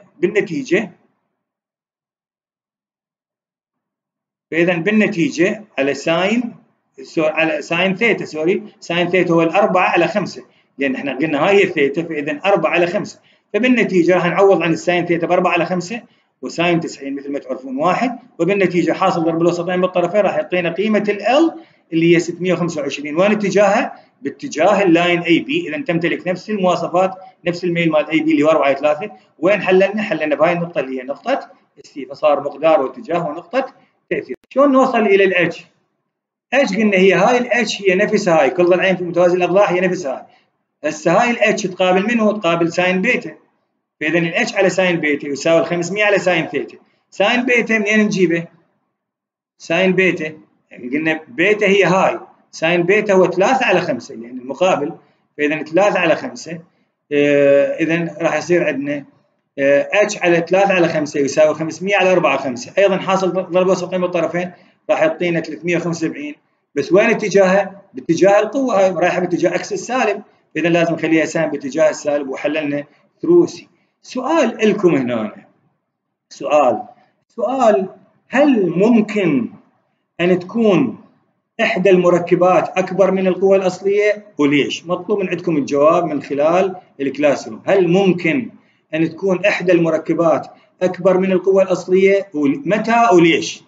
بالنتيجة على ساين ثيتا ساين ثيتا هو 4 على 5 لأن احنا قلنا هاي هي الثيتا، فإذا 4 على 5. فبالنتيجة راح نعوض عن الساين ثيتا ب 4 على 5 وساين 90 مثل ما تعرفون 1، وبالنتيجة حاصل ضرب الوسطين بالطرفين راح يعطينا قيمة ال اللي هي 625. وين اتجاهها؟ باتجاه اللاين اي بي، إذا تمتلك نفس المواصفات نفس الميل مال اي بي اللي هو 4 على 3. وين حللنا؟ حللنا بهاي النقطة اللي هي نقطة السي، فصار مقدار واتجاه ونقطة تأثير. شلون نوصل إلى الاتش؟ اتش قلنا هي هاي الاتش هي نفسها هاي كل ضلعين في متوازي الأضلاع هي نفسها هاي. هسه هاي الاتش تقابل منه؟ تقابل ساين بيتا. فإذا الاتش على ساين بيتا يساوي 500 على ساين ثيتا. ساين بيتا منين نجيبه؟ ساين بيتا يعني قلنا بيتا هي هاي، ساين بيتا هو 3 على 5 يعني المقابل، فإذا 3 على 5 إذا راح يصير عندنا اتش على 3 على 5 يساوي 500 على 4 على 5. أيضا حاصل ضرب وسطين بالطرفين راح يعطينا 375. بس وين اتجاهها؟ باتجاه القوة، هاي رايحة باتجاه عكس السالب، إذا لازم نخليها ساين باتجاه السالب وحللنا ثرو سي. سؤال لكم هنا، سؤال هل ممكن أن تكون إحدى المركبات أكبر من القوة الأصلية وليش؟ مطلوب من عندكم الجواب من خلال الكلاس روم. هل ممكن أن تكون إحدى المركبات أكبر من القوة الأصلية؟ متى وليش؟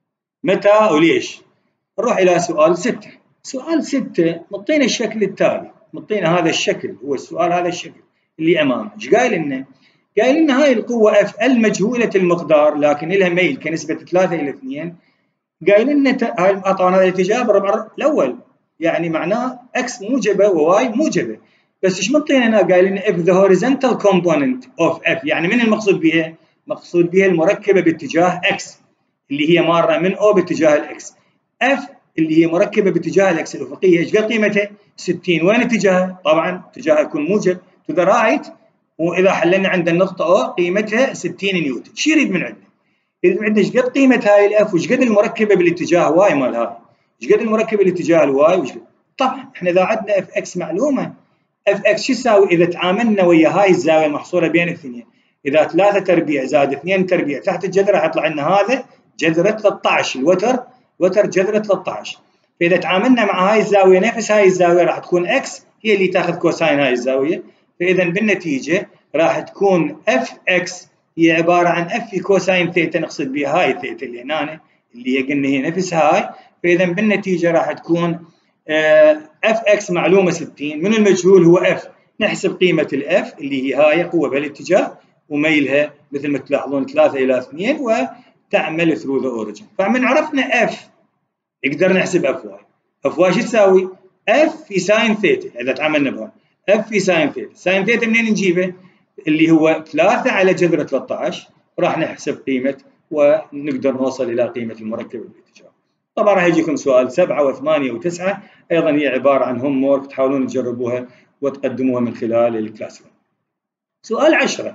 متى وليش؟ نروح إلى سؤال 6. سؤال 6 مطينا الشكل التالي، مطينا هذا الشكل، هو السؤال هذا الشكل اللي أمامنا. إيش قايل لنا؟ قايل لنا هاي القوة اف المجهولة المقدار لكن لها ميل كنسبة 3 إلى 2. قايل لنا هاي أعطانا هذا الاتجاه بالربع الأول، يعني معناه اكس موجبة وواي موجبة. بس ايش مطينا هنا؟ قايل لنا if the horizontal component of f، يعني من المقصود بها؟ مقصود بها المركبة باتجاه اكس اللي هي مارة من او باتجاه الاكس. اف اللي هي مركبة باتجاه الاكس الأفقية ايش قد قيمتها؟ 60. وين اتجاهها؟ طبعا اتجاهها يكون موجب to the right، وإذا حللنا عند النقطة O قيمتها 60 نيوتن. شو يريد من عندنا؟ يريد من عندنا ايش قد قيمة هاي الاف وايش قد المركبة بالاتجاه واي مال هاي؟ ايش قد المركبة بالاتجاه الواي وايش قد؟ طبعا احنا إذا عندنا اف اكس معلومة، اف اكس شو يساوي إذا تعاملنا ويا هاي الزاوية المحصورة بين الاثنين؟ إذا 3 تربيع زائد 2 تربيع تحت الجذر راح يطلع لنا هذا جذر 13، الوتر جذر 13. فإذا تعاملنا مع هاي الزاوية نفس هاي الزاوية راح تكون اكس هي اللي تاخذ كوساين هاي الزاوية، فإذا بالنتيجة راح تكون اف اكس هي عبارة عن اف في كوساين ثيتا، نقصد بها هاي الثيتا اللي هنا اللي هي قلنا هي نفس هاي. فإذا بالنتيجة راح تكون اف اكس معلومة 60، من المجهول هو اف، نحسب قيمة الاف اللي هي هاي قوة بالاتجاه وميلها مثل ما تلاحظون 3 إلى 2 وتعمل ثرو ذا اوريجن. فمن عرفنا اف نقدر نحسب اف واي. اف واي شو تساوي؟ اف في ساين ثيتا، إذا تعاملنا بها اف في ساين ثيتا. ساين ثيتا منين نجيبه؟ اللي هو 3 على جذر 13، راح نحسب قيمة ونقدر نوصل إلى قيمة المركب بالاتجاه. طبعا راح يجيكم سؤال 7 و8 و9 أيضا هي عبارة عن هوم وورك تحاولون تجربوها وتقدموها من خلال الكلاس روم. سؤال 10.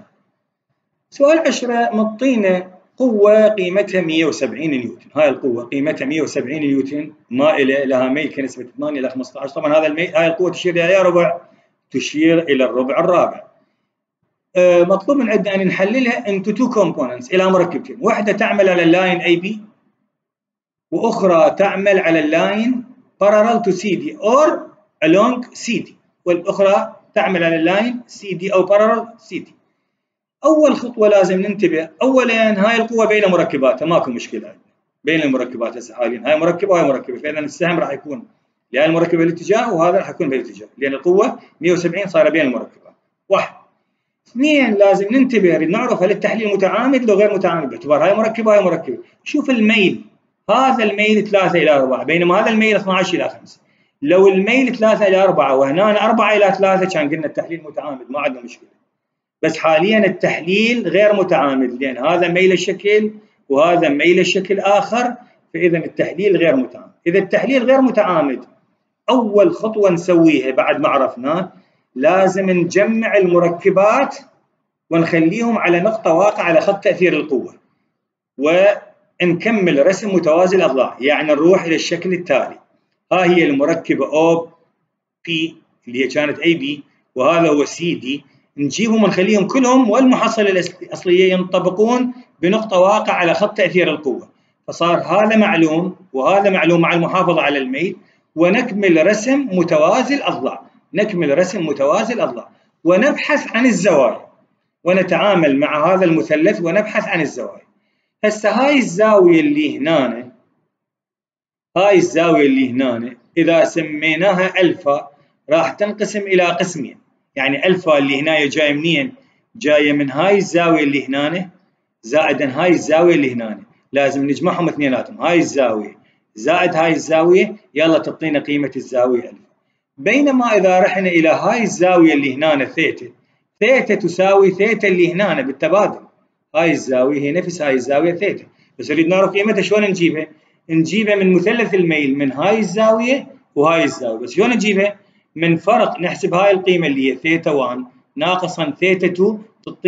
سؤال 10 مطينا قوة قيمتها 170 نيوتن. هاي القوة قيمتها 170 نيوتن مائلة لها ميل كنسبة 8 إلى 15. طبعا هذا الميل هاي القوة تشير إلى ربع، تشير إلى الربع الرابع. مطلوب من عندنا أن نحللها into two components إلى مركبتين، واحدة تعمل على اللاين AB وأخرى تعمل على اللاين parallel to CD or along CD، والأخرى تعمل على اللاين CD أو parallel CD. أول خطوة لازم ننتبه، أولا هاي القوة بين مركباتها ماكو مشكلة بين المركبات هسه حاليا، هاي مركبة وهاي مركبة، فإذا السهم راح يكون لهاي المركبة بالاتجاه وهذا راح يكون بالاتجاه، لأن القوة 170 صايرة بين المركبات. واحد. اثنين لازم ننتبه نعرف هل التحليل متعامد لو غير متعامد باعتبار هاي مركبة وهاي مركبة. شوف الميل، هذا الميل 3 إلى 4 بينما هذا الميل 12 إلى 5. لو الميل 3 إلى 4 وهنا 4 إلى 3 كان قلنا التحليل متعامد ما عندنا مشكلة. بس حاليا التحليل غير متعامد لأن هذا ميل الشكل وهذا ميل الشكل آخر، فإذا التحليل غير متعامد. إذا التحليل غير متعامد، أول خطوة نسويها بعد ما عرفناه لازم نجمع المركبات ونخليهم على نقطة واقعة على خط تأثير القوة، ونكمل رسم متوازي الأضلاع. يعني نروح إلى الشكل التالي، ها هي المركبة O P اللي هي كانت AB، وهذا هو CD. نجيبهم ونخليهم كلهم والمحصلة الأصلية ينطبقون بنقطة واقعة على خط تأثير القوة، فصار هذا معلوم وهذا معلوم مع المحافظة على الميل، ونكمل رسم متوازي الأضلاع. نكمل رسم متوازي الأضلاع ونبحث عن الزوايا، ونتعامل مع هذا المثلث ونبحث عن الزوايا. هسه هاي الزاوية اللي هنا، هاي الزاوية اللي هنا إذا سميناها ألفا راح تنقسم إلى قسمين. يعني ألفا اللي هنا جاية منين؟ جاية من هاي الزاوية اللي هنا زائدا هاي الزاوية اللي هنا، لازم نجمعهم اثنيناتهم، هاي الزاوية زائد هاي الزاوية، يلا تعطينا قيمة الزاوية ألفا. بينما إذا رحنا إلى هاي الزاوية اللي هنا ثيتا، ثيتا تساوي ثيتا اللي هنا بالتبادل، هاي الزاوية هي نفس هاي الزاوية ثيتا، بس نريد نعرف قيمتها. شلون نجيبها؟ نجيبها من مثلث الميل من هاي الزاوية وهاي الزاوية. بس شلون نجيبها؟ من فرق، نحسب هاي القيمة اللي هي ثيتا 1 ناقصا ثيتا 2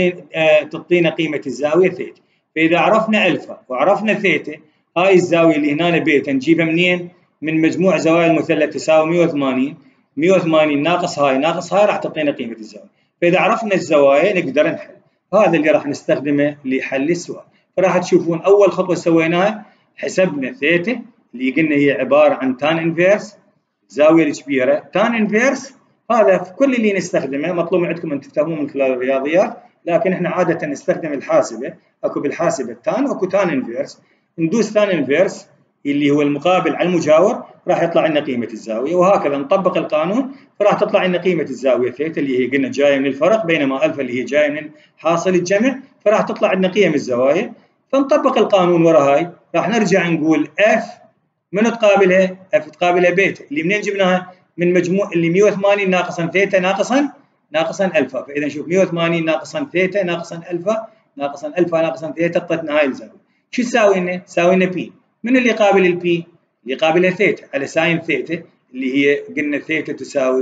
تعطينا قيمة الزاوية ثيتا. فإذا عرفنا ألفا وعرفنا ثيتا، هاي الزاوية اللي هنا بيتا نجيبها منين؟ من مجموع زوايا المثلث تساوي 180. 180 ناقص هاي راح تعطينا قيمة الزاوية. فإذا عرفنا الزوايا نقدر نحل. هذا اللي راح نستخدمه لحل السؤال. فراح تشوفون أول خطوة سويناها حسبنا ثيتا اللي قلنا هي عبارة عن تان انفيرس الزاوية الكبيرة. تان انفيرس هذا في كل اللي نستخدمه، مطلوب عندكم أن تفهموه من خلال الرياضيات، لكن احنا عادة نستخدم الحاسبة. اكو بالحاسبة تان واكو تان انفيرس. ندوس تان انفيرس اللي هو المقابل على المجاور، راح يطلع لنا قيمة الزاوية، وهكذا نطبق القانون فراح تطلع لنا قيمة الزاوية ثيتا اللي هي قلنا جاية من الفرق، بينما ألفا اللي هي جاية من حاصل الجمع، فراح تطلع لنا قيم الزوايا. فنطبق القانون ورا هاي، راح نرجع نقول اف من تقابلها؟ اف تقابلها بيتا اللي منين جبناها؟ من مجموع اللي 180 ناقصا ثيتا ناقصا الفا. فاذا نشوف 180 ناقصا ثيتا ناقصا الفا ناقصا ثيتا اعطتنا هاي الزاوية. شو تساوي لنا؟ تساوي لنا بي. من اللي قابل البي؟ اللي قابلها ثيتا على ساين ثيتا اللي هي قلنا ثيتا تساوي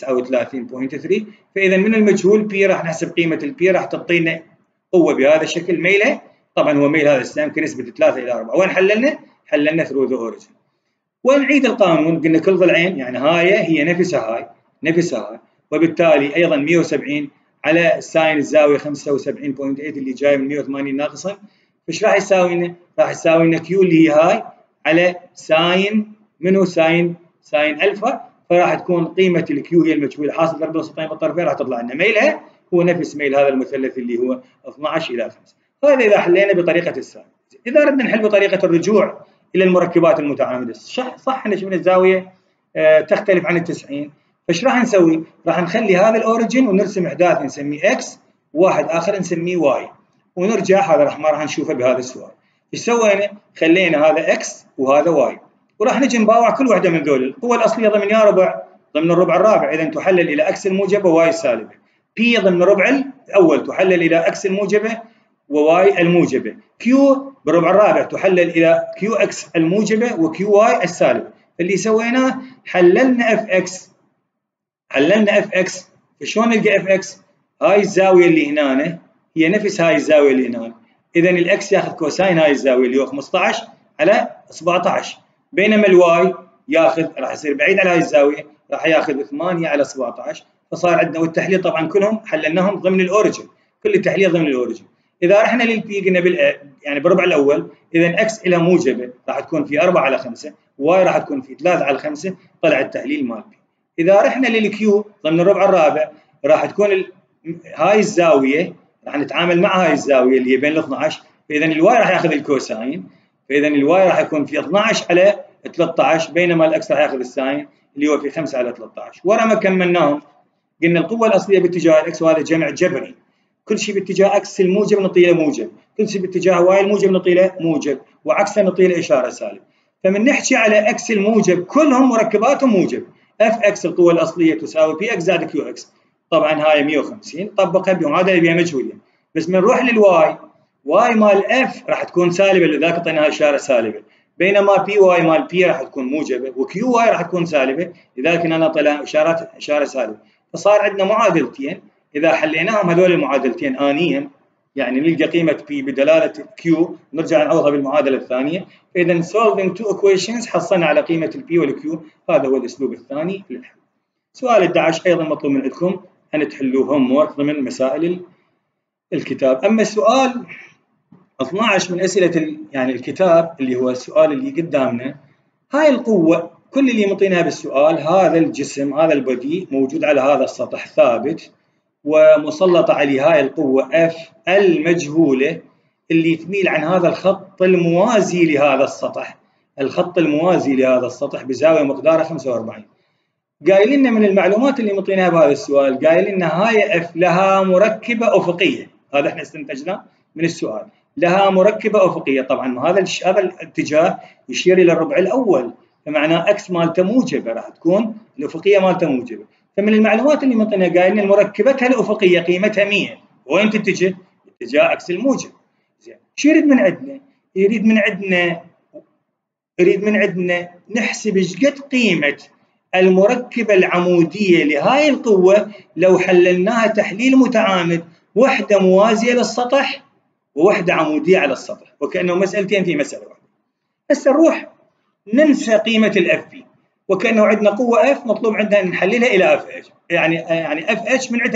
39.3. فاذا من المجهول بي راح نحسب قيمه البي، راح تعطينا قوه بهذا الشكل. ميله طبعا هو ميل هذا السهم كنسبه 3 الى 4. وين حللنا؟ حللنا ثرو ذا اوريجن. ونعيد القانون، قلنا كل ضلعين يعني هاي هي نفسها هاي، وبالتالي ايضا 170 على ساين الزاويه 75.8 اللي جاي من 180 ناقصا. فايش راح يساوي لنا؟ راح يساوي لنا كيو اللي هي هاي على ساين منو؟ ساين الفا. فراح تكون قيمه الكيو هي المجهول حاصل ضرب الوسطين بالطرفين، راح تطلع لنا ميلها هو نفس ميل هذا المثلث اللي هو 12 الى 5. هذا اذا حلينا بطريقه الساين. اذا ردنا نحل بطريقه الرجوع الى المركبات المتعامده، صح احنا شفنا الزاويه تختلف عن ال90. فايش راح نسوي؟ راح نخلي هذا الاوريجن ونرسم احداث نسميه اكس، وواحد اخر نسميه واي، ونرجع. هذا ما راح نشوفه بهذا السؤال. ايش سوينا؟ خلينا هذا اكس وهذا واي، وراح نجي نباوع كل واحده من ذول. القوه الاصليه ضمن يا ربع؟ ضمن الربع الرابع، اذا تحلل الى اكس الموجبه وواي السالبه. بي ضمن الربع الاول تحلل الى اكس الموجبه وواي الموجبه. كيو بالربع الرابع تحلل الى كيو اكس الموجبه وكيو واي السالبه. اللي سويناه حللنا اف اكس. فشلون نلقى اف اكس؟ هاي الزاويه اللي هنا هي نفس هاي الزاويه اللي هنا، اذا الاكس ياخذ كوساين هاي الزاويه اللي هو 15 على 17، بينما الواي ياخذ راح يصير بعيد على هاي الزاويه، راح ياخذ 8 على 17. فصار عندنا، والتحليل طبعا كلهم حللناهم ضمن الاوريجن، كل التحليل ضمن الاوريجن. اذا رحنا للبي قلنا يعني بالربع الاول، اذا اكس لها موجبه راح تكون في 4 على 5، واي راح تكون في 3 على 5، طلع التحليل مال بي. اذا رحنا للكيو ضمن الربع الرابع راح تكون هاي الزاويه، راح نتعامل مع هاي الزاويه اللي هي بين ال 12، فاذا الواي راح ياخذ الكوساين، فاذا الواي راح يكون في 12 على 13، بينما الاكس راح ياخذ الساين اللي هو في 5 على 13. ورا ما كملناهم قلنا القوه الاصليه باتجاه الاكس، وهذا جمع جبري، كل شيء باتجاه اكس الموجب نعطي له موجب، كل شيء باتجاه واي الموجب نعطي له موجب، وعكسه نعطي له اشاره سالب. فمن نحكي على اكس الموجب كلهم مركباتهم موجب. اف اكس القوه الاصليه تساوي بي اكس زائد كيو اكس، طبعا هاي 150 طبقها بهم، هذا اللي بيها مجهولين. بس من نروح للواي، واي مال اف راح تكون سالبه، لذلك اعطيناها اشاره سالبه. بينما بي واي مال بي راح تكون موجبه وكيو واي راح تكون سالبه، لذلك انا طلع اشاره سالبه. فصار عندنا معادلتين، اذا حليناهم هذول المعادلتين انيا يعني نلقى قيمه بي بدلاله كيو نرجع نعوضها بالمعادله الثانيه. فاذا solving two equations حصلنا على قيمه البي والكيو. هذا هو الاسلوب الثاني للحل. سؤال 11 ايضا مطلوب من عندكم ان تحلوه هوم وورك ضمن مسائل الكتاب. اما السؤال 12 من اسئله يعني الكتاب اللي هو السؤال اللي قدامنا، هاي القوه كل اللي مطيناها بالسؤال هذا الجسم هذا البديء موجود على هذا السطح ثابت ومسلطه عليه هاي القوه اف المجهوله اللي تميل عن هذا الخط الموازي لهذا السطح، الخط الموازي لهذا السطح بزاويه مقدارها 45. قايل لنا من المعلومات اللي مطيناها بهذا السؤال، قايل لنا هاي اف لها مركبه افقيه، هذا احنا استنتجناه من السؤال، لها مركبه افقيه. طبعا هذا الاتجاه يشير الى الربع الاول، فمعناه اكس مالته موجبه، راح تكون الافقيه مالته موجبه. فمن المعلومات اللي مطيناها قايل لنا مركبتها الافقيه قيمتها 100، وين تتجه؟ اتجاه عكس الموجب. زين، شو يريد من عندنا؟ يريد من عندنا نحسب ايش قد قيمه المركبة العمودية لهاي القوة لو حللناها تحليل متعامد، وحدة موازية للسطح ووحدة عمودية على السطح، وكأنه مسألتين في مسألة واحدة. هسه نروح ننسى قيمة الاف بي، وكأنه عندنا قوة اف مطلوب عندنا ان نحللها الى اف اتش، يعني اف اتش من عندنا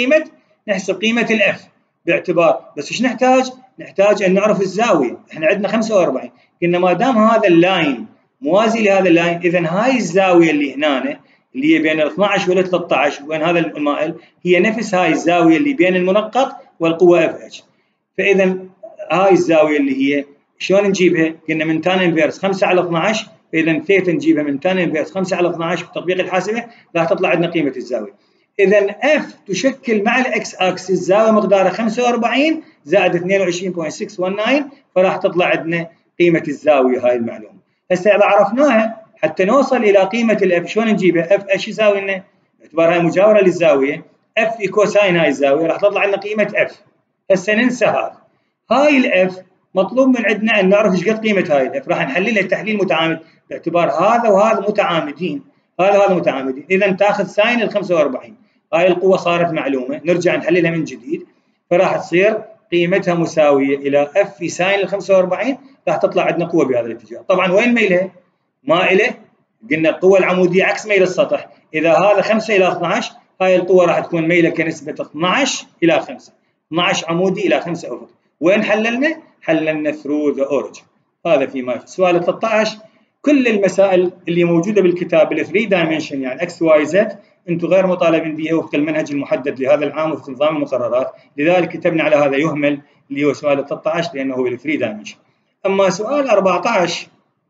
نحسب قيمة الاف باعتبار، بس ايش نحتاج؟ نحتاج ان نعرف الزاوية. احنا عندنا 45، قلنا ما دام هذا اللاين موازي لهذا اللاين، اذا هاي الزاويه اللي هنا اللي هي بين ال 12 وال 13 وين هذا المائل هي نفس هاي الزاويه اللي بين المنقط والقوه اف اتش. فاذا هاي الزاويه اللي هي شلون نجيبها؟ قلنا من تان انفيرس 5 على 12، فاذا ثيتا نجيبها من تان انفيرس 5 على 12 بتطبيق الحاسبه راح تطلع عندنا قيمه الزاويه. اذا اف تشكل مع الاكس اكسس زاويه مقدارها 45 زائد 22.619، فراح تطلع عندنا قيمه الزاويه هاي المعلومه. هسه اذا عرفناها حتى نوصل الى قيمه الاف شلون نجيبها؟ اف ايش يساوي لنا؟ باعتبار هاي مجاوره للزاويه، اف في كوساين هاي الزاويه راح تطلع لنا قيمه اف. هسه ننسى هاي الاف، مطلوب من عندنا ان نعرف ايش قد قيمه هاي الاف، راح نحللها تحليل متعامد باعتبار هذا وهذا متعامدين، هذا وهذا متعامدين، اذا تاخذ ساين ال 45. هاي القوه صارت معلومه، نرجع نحللها من جديد، فراح تصير قيمتها مساويه الى اف في ساين ال 45، راح تطلع عندنا قوه بهذا الاتجاه. طبعا وين ميلها؟ مائله، قلنا القوه العموديه عكس ميل السطح، اذا هذا 5 الى 12 هاي القوه راح تكون ميله كنسبه 12 الى 5، 12 عمودي الى 5 افقي. وين حللنا؟ حللنا through the origin. هذا فيما في سؤال 13. كل المسائل اللي موجوده بالكتاب ال 3 dimension يعني اكس واي زد انتم غير مطالبين بها وفق المنهج المحدد لهذا العام وفق نظام المقررات، لذلك كتبنا على هذا يهمل اللي هو سؤال 13 لانه هو ال 3 dimension. اما سؤال 14،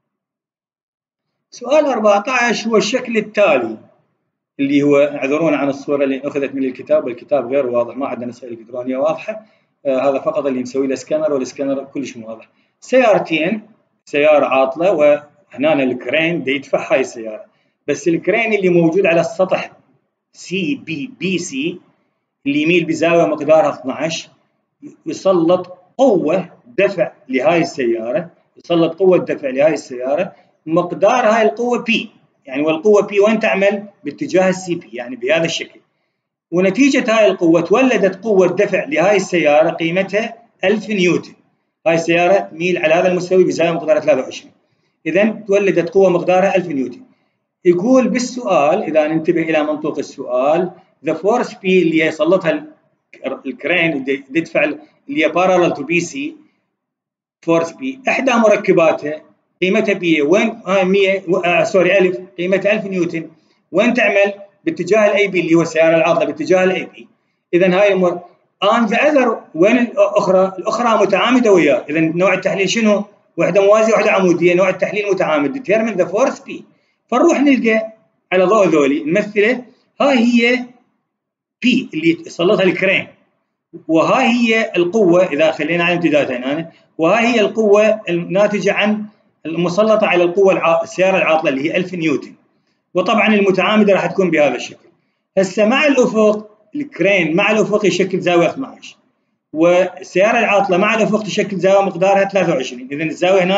سؤال 14 هو الشكل التالي اللي هو، اعذرونا عن الصوره اللي اخذت من الكتاب، الكتاب غير واضح، ما عندنا نسخه الكترونيه واضحه، هذا فقط اللي مسوي له سكانر، والسكانر كلش مو واضح. سيارتين، سياره عاطله وهنا الكرين دا يدفع هاي السياره، بس الكرين اللي موجود على السطح سي بي سي اللي يميل بزاويه مقدارها 12 يسلط قوه دفع لهاي السياره، يسلط قوه دفع لهاي السياره مقدار هاي القوه بي، يعني والقوه بي وين تعمل؟ باتجاه السي بي، يعني بهذا الشكل. ونتيجه هاي القوه تولدت قوه دفع لهاي السياره قيمتها 1000 نيوتن. هاي السياره تميل على هذا المستوى بزاويه مقدارها 23، اذا تولدت قوه مقدارها 1000 نيوتن. يقول بالسؤال، اذا ننتبه الى منطوق السؤال، ذا فورس بي اللي يسلطها الكرين اللي يدفع اللي هي بارالل تو بي سي، فورس بي احدى مركباتها قيمتها بي وين؟ 100 سوري 1000، قيمتها 1000 نيوتن، وين تعمل؟ باتجاه الاي بي اللي هو السياره العاطله باتجاه الاي بي. اذا هاي ان ذا اذر وين الاخرى متعامده وياه، اذا نوع التحليل شنو؟ وحده موازيه وحده عموديه، نوع التحليل متعامد، ديترمن ذا فورس بي. فنروح نلقى على ضوء ذولي نمثله، هاي هي بي اللي سلطها الكرين، وهاي هي القوه اذا خلينا على امتدادها هنا، وهاي هي القوه الناتجه عن المسلطه على القوه السياره العاطله اللي هي 1000 نيوتن، وطبعا المتعامده راح تكون بهذا الشكل. هسه مع الافق الكرين مع الافق يشكل زاويه 12، والسياره العاطله مع الافق تشكل زاويه مقدارها 23، اذا الزاويه هنا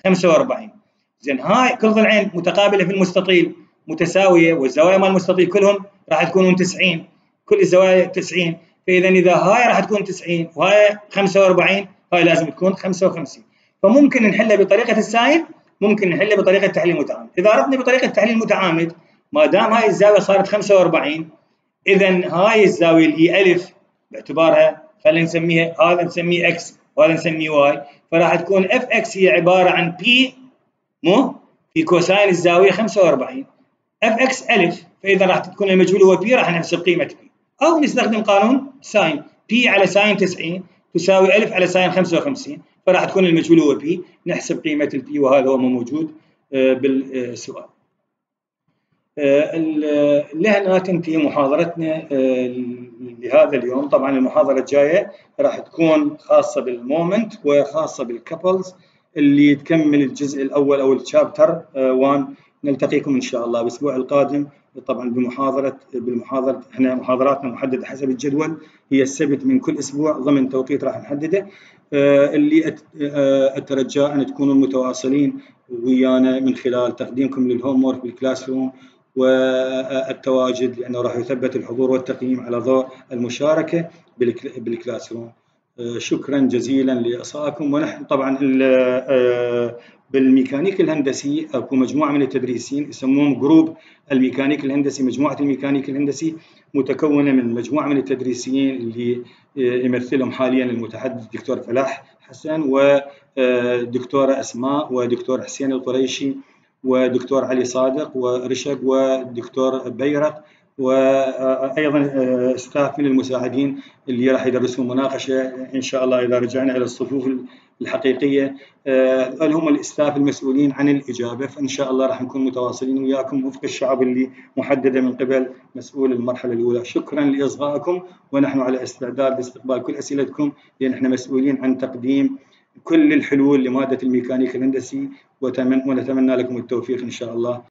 45. زين هاي كل ضلعين متقابله في المستطيل متساويه، والزوايا مال المستطيل كلهم راح تكون 90، كل الزوايا 90. فاذا اذا هاي راح تكون 90 وهاي 45، هاي لازم تكون 55. فممكن نحلها بطريقه الساين، ممكن نحلها بطريقه تحليل متعامد. اذا اردنا بطريقه تحليل متعامد، ما دام هاي الزاويه صارت 45، اذا هاي الزاويه اللي هي الف باعتبارها، خلينا نسميها، هذا نسميه اكس وهذا نسميه واي، فراح تكون اف اكس هي عباره عن بي مو في كوساين الزاويه 45 اف اكس الف، فاذا راح تكون المجهول هو بي، راح نحسب قيمه بي، او نستخدم قانون ساين، بي على ساين 90 تساوي الف على ساين 55، فراح تكون المجهول هو بي، نحسب قيمه البي، وهذا هو ما موجود بالسؤال. لهنا تنتهي محاضرتنا لهذا اليوم. طبعا المحاضرة الجاية راح تكون خاصة بالمومنت وخاصة بالكابلز اللي تكمل الجزء الأول أو الشابتر 1. نلتقيكم إن شاء الله الأسبوع القادم، طبعا بالمحاضرة احنا محاضراتنا محددة حسب الجدول، هي السبت من كل أسبوع ضمن توقيت راح نحدده. اللي أترجى أن تكونوا متواصلين ويانا من خلال تقديمكم للهوم وورك بالكلاس روم والتواجد، لأنه راح يثبت الحضور والتقييم على ضوء المشاركة بالكلاس روم. شكرا جزيلا لإصغائكم. ونحن طبعا بالميكانيك الهندسي اكو مجموعه من التدريسين يسموهم جروب الميكانيك الهندسي. مجموعه الميكانيك الهندسي متكونه من مجموعه من التدريسيين اللي يمثلهم حاليا المتحدث دكتور فلاح حسن، ودكتوره اسماء، ودكتور حسين القريشي، ودكتور علي صادق، ورشد، ودكتور بيرق، وايضا ستاف من المساعدين اللي راح يدرسون مناقشه ان شاء الله اذا رجعنا الى الصفوف الحقيقيه. هم الاستاف المسؤولين عن الاجابه، فان شاء الله راح نكون متواصلين وياكم وفق الشعب اللي محدده من قبل مسؤول المرحله الاولى. شكرا لاصغائكم، ونحن على استعداد لاستقبال كل اسئلتكم، لان احنا مسؤولين عن تقديم كل الحلول لماده الميكانيكا الهندسي، ونتمنى لكم التوفيق ان شاء الله.